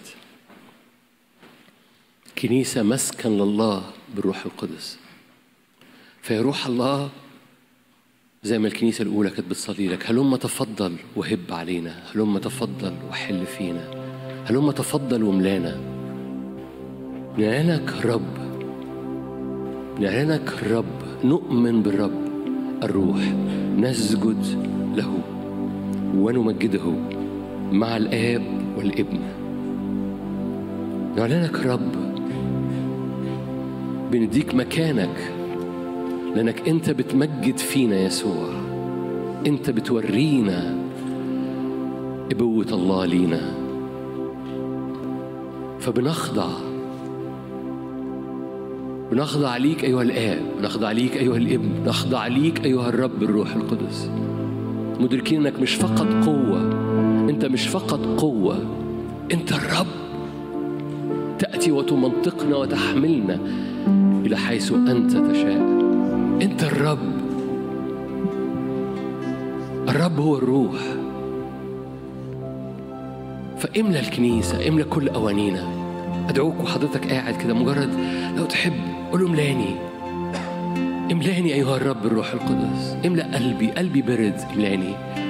كنيسة مسكن لله بالروح القدس. فيا روح الله، زي ما الكنيسة الأولى كانت بتصلي لك، هلما تفضل وهب علينا، هلما تفضل وحل فينا، هلما تفضل وملانا. نعلنك رب، نعلنك رب، نؤمن بالرب الروح، نسجد له ونمجده مع الآب والابن. نعلنك رب، بنديك مكانك لأنك أنت بتمجد فينا يسوع، أنت بتورينا إبوة الله لينا، فبنخضع بنخضع ليك أيها الآب، نخضع ليك أيها الابن، نخضع ليك أيها الرب الروح القدس، مدركين أنك مش فقط قوة، أنت مش فقط قوة، أنت الرب. تأتي وتمنطقنا وتحملنا إلى حيث أنت تشاء. أنت الرب. الرب هو الروح. فإملى الكنيسة، إملى كل أوانينا. أدعوك وحضرتك قاعد كده، مجرد لو تحب قول املاني، املاني أيها الرب الروح القدس. املأ قلبي، قلبي برد، املاني.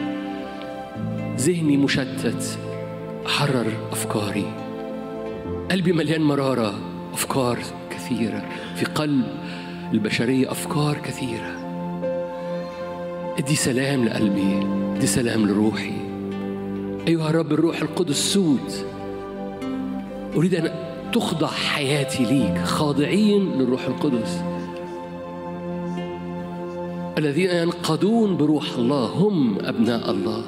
ذهني مشتت، حرر أفكاري. قلبي مليان مرارة، أفكار كثيرة في قلب البشرية، أفكار كثيرة. ادي سلام لقلبي، ادي سلام لروحي أيها الرب الروح القدس. سود أريد أن تخضع حياتي ليك، خاضعين للروح القدس. الذين ينقضون بروح الله هم أبناء الله.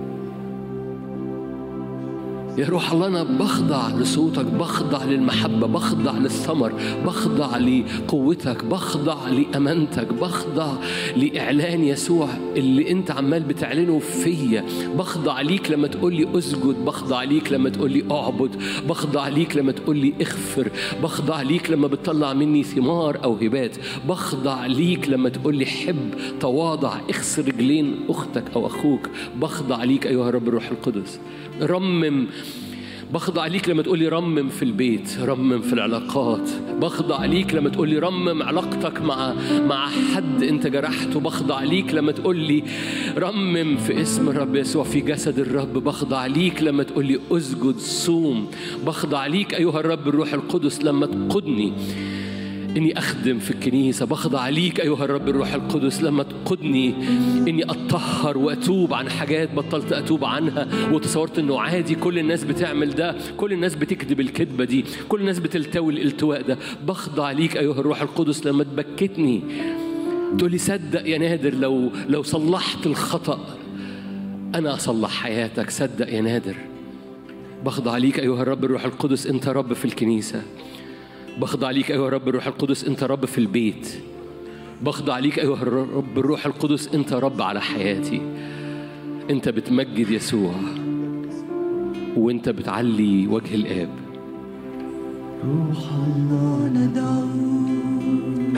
يا روح الله، أنا بخضع لصوتك، بخضع للمحبة، بخضع للثمر، بخضع لقوتك، بخضع لأمانتك، بخضع لإعلان يسوع اللي أنت عمال بتعلنه فيا. بخضع ليك لما تقول لي أسجد، بخضع ليك لما تقول لي أعبد، بخضع ليك لما تقول لي اغفر، بخضع ليك لما بتطلع مني ثمار أو هبات، بخضع ليك لما تقول لي حب، تواضع، اغسل رجلين أختك أو أخوك. بخضع ليك أيها الرب الروح القدس. رمم، بخضع ليك لما تقولي رمم في البيت، رمم في العلاقات. بخضع ليك لما تقولي رمم علاقتك مع مع حد انت جرحته. بخضع ليك لما تقولي رمم في اسم الرب يسوع في جسد الرب. بخضع ليك لما تقولي اسجد، صوم. بخضع ليك ايها الرب الروح القدس لما تقودني إني أخدم في الكنيسة. بخضع ليك أيها الرب الروح القدس لما تقودني إني أتطهر وأتوب عن حاجات بطلت أتوب عنها وتصورت إنه عادي، كل الناس بتعمل ده، كل الناس بتكذب الكذبة دي، كل الناس بتلتوي الالتواء ده. بخضع ليك أيها الروح القدس لما تبكتني تقولي صدق يا نادر، لو لو صلحت الخطأ أنا أصلح حياتك، صدق يا نادر. بخضع ليك أيها الرب الروح القدس، أنت رب في الكنيسة. بخضع ليك أيها الرب الروح القدس، أنت رب في البيت. بخضع ليك أيها الرب الروح القدس، أنت رب على حياتي. أنت بتمجد يسوع وأنت بتعلي وجه الآب. روح الله ندعوك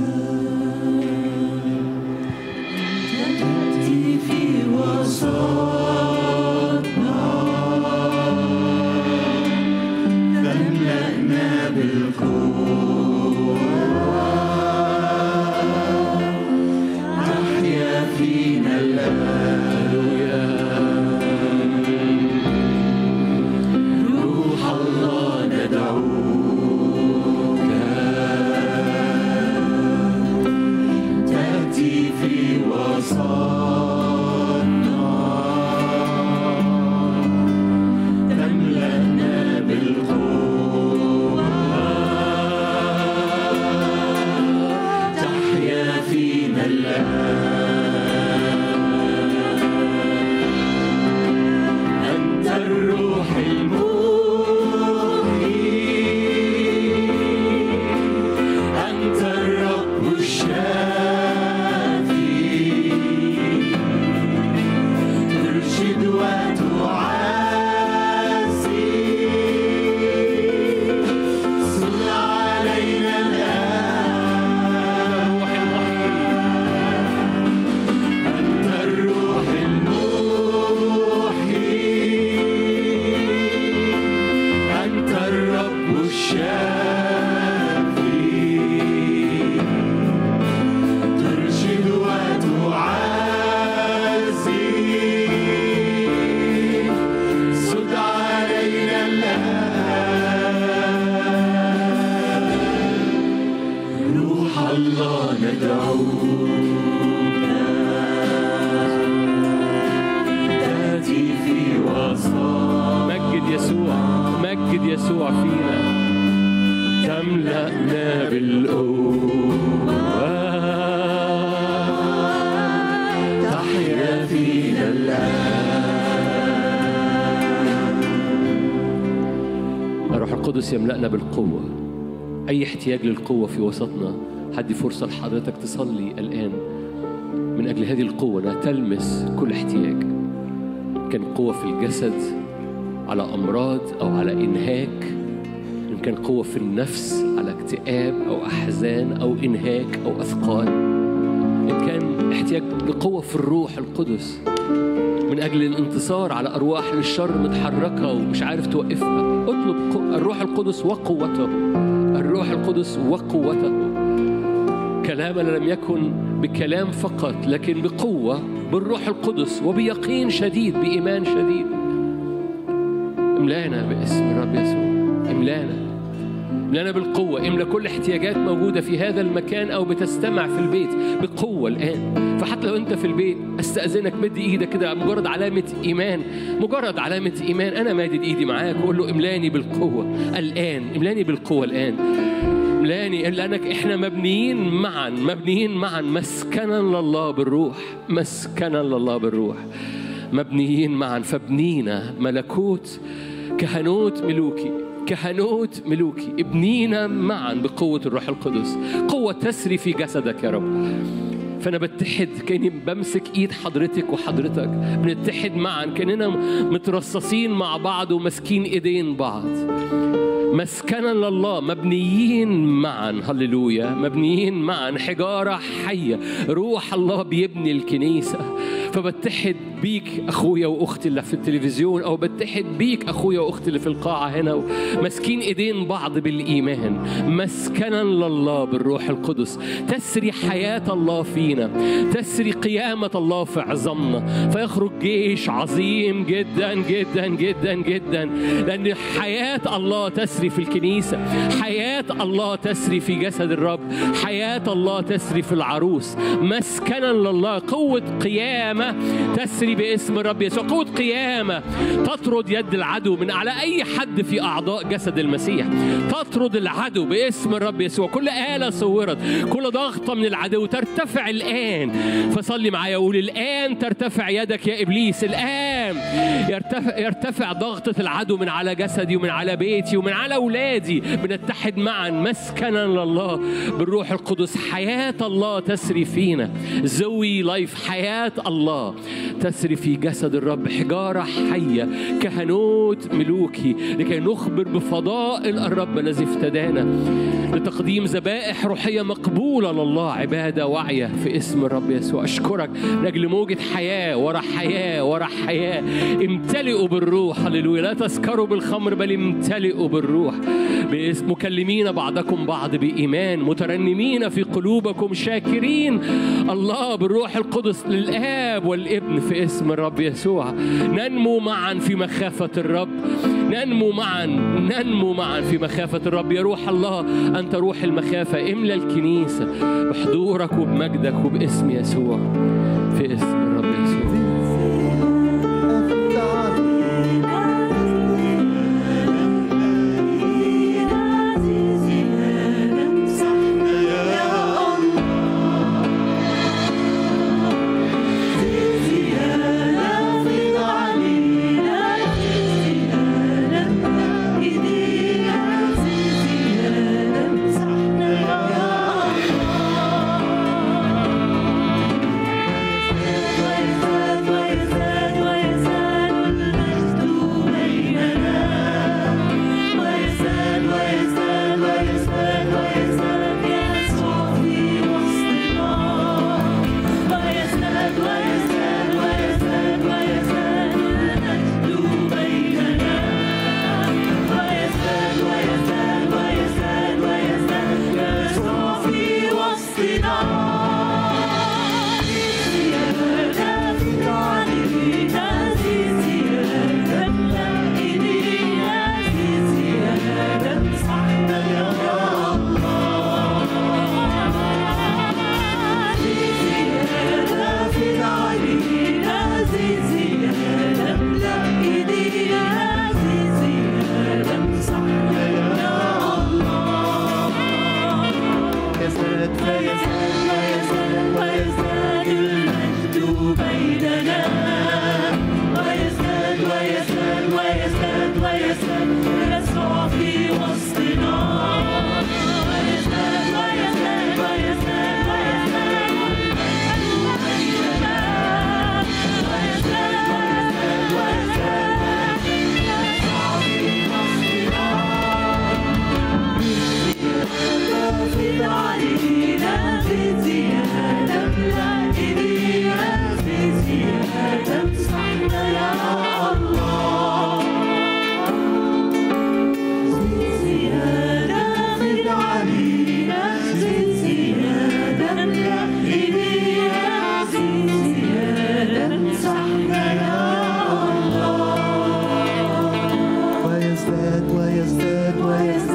تأتي في وسطنا، تملأنا بالقوة يسوع فينا تملأنا بالقوة تحيا فينا الآن. الروح القدس يملأنا بالقوة. أي احتياج للقوة في وسطنا هدي فرصة لحضرتك تصلي الآن من أجل هذه القوة أنها تلمس كل احتياج، كان قوة في الجسد على أمراض أو على إنهاك، إن كان قوة في النفس على اكتئاب أو أحزان أو إنهاك أو أثقال، إن كان احتياج لقوة في الروح القدس من أجل الانتصار على أرواح للشر متحركة ومش عارف توقفها. اطلب الروح القدس وقوته، الروح القدس وقوته. كلامنا لم يكن بكلام فقط لكن بقوة، بالروح القدس وبيقين شديد، بإيمان شديد. املانا باسم الرب يسوع، املانا املانا بالقوة. املا كل احتياجات موجودة في هذا المكان أو بتستمع في البيت بقوة الآن. فحتى لو أنت في البيت أستأذنك مد إيدك كده، مجرد علامة إيمان، مجرد علامة إيمان. أنا مادد إيدي معاك وقول له املاني بالقوة الآن، املاني بالقوة الآن، املاني. لأنك إحنا مبنيين معا، مبنيين معا مسكنا لله بالروح، مسكنا لله بالروح، مبنيين معا. فابنينا ملكوت كهنوت ملوكي، كهنوت ملوكي، ابنينا معا بقوة الروح القدس، قوة تسري في جسدك يا رب. فأنا بتحد كأني بمسك إيد حضرتك وحضرتك، بنتحد معا كأننا مترصصين مع بعض ومسكين إيدين بعض، مسكنا لله، مبنيين معا. هللويا، مبنيين معا حجارة حية. روح الله بيبني الكنيسة. فبتحد بيك أخويا وأختي اللي في التلفزيون، أو بتحد بيك أخويا وأختي اللي في القاعة هنا، مسكين إيدين بعض بالإيمان، مسكنا لله بالروح القدس. تسري حياة الله فينا، تسري قيامة الله في عظامنا، فيخرج جيش عظيم جدا جدا جدا جدا. لأن حياة الله تسري في الكنيسة، حياة الله تسري في جسد الرب، حياة الله تسري في العروس. مسكنا لله، قوة قيامة تسري باسم الرب يسوع، قوة قيامة تطرد يد العدو من على أي حد في أعضاء جسد المسيح، تطرد العدو باسم الرب يسوع. كل آلة صورت، كل ضغطة من العدو ترتفع الآن. فصلي معايا وقول الآن ترتفع يدك يا إبليس، الآن يرتفع, يرتفع ضغطة العدو من على جسدي ومن على بيتي ومن على أولادي. بنتحد معا مسكنا لله بالروح القدس. حياة الله تسري فينا، زوي لايف، حياة الله تسري في جسد الرب، حجارة حية كهنوت ملوكي، لكي نخبر بفضائل الرب الذي افتدانا، لتقديم ذبائح روحية مقبولة لله، عبادة واعية في اسم الرب يسوع. أشكرك لأجل موجة حياة ورا حياة ورا حياة. امتلئوا بالروح، هللويا. لا تسكروا بالخمر بل امتلئوا بالروح، باسم مكلمين بعضكم بعض بإيمان، مترنمين في قلوبكم، شاكرين الله بالروح القدس للآب والابن في اسم الرب يسوع. ننمو معا في مخافة الرب، ننمو معا، ننمو معا في مخافة الرب. يا روح الله أنت روح المخافة، املى الكنيسة بحضورك وبمجدك وباسم يسوع، في اسم الرب يسوع. Bye. ويزداد ويزداد ويزداد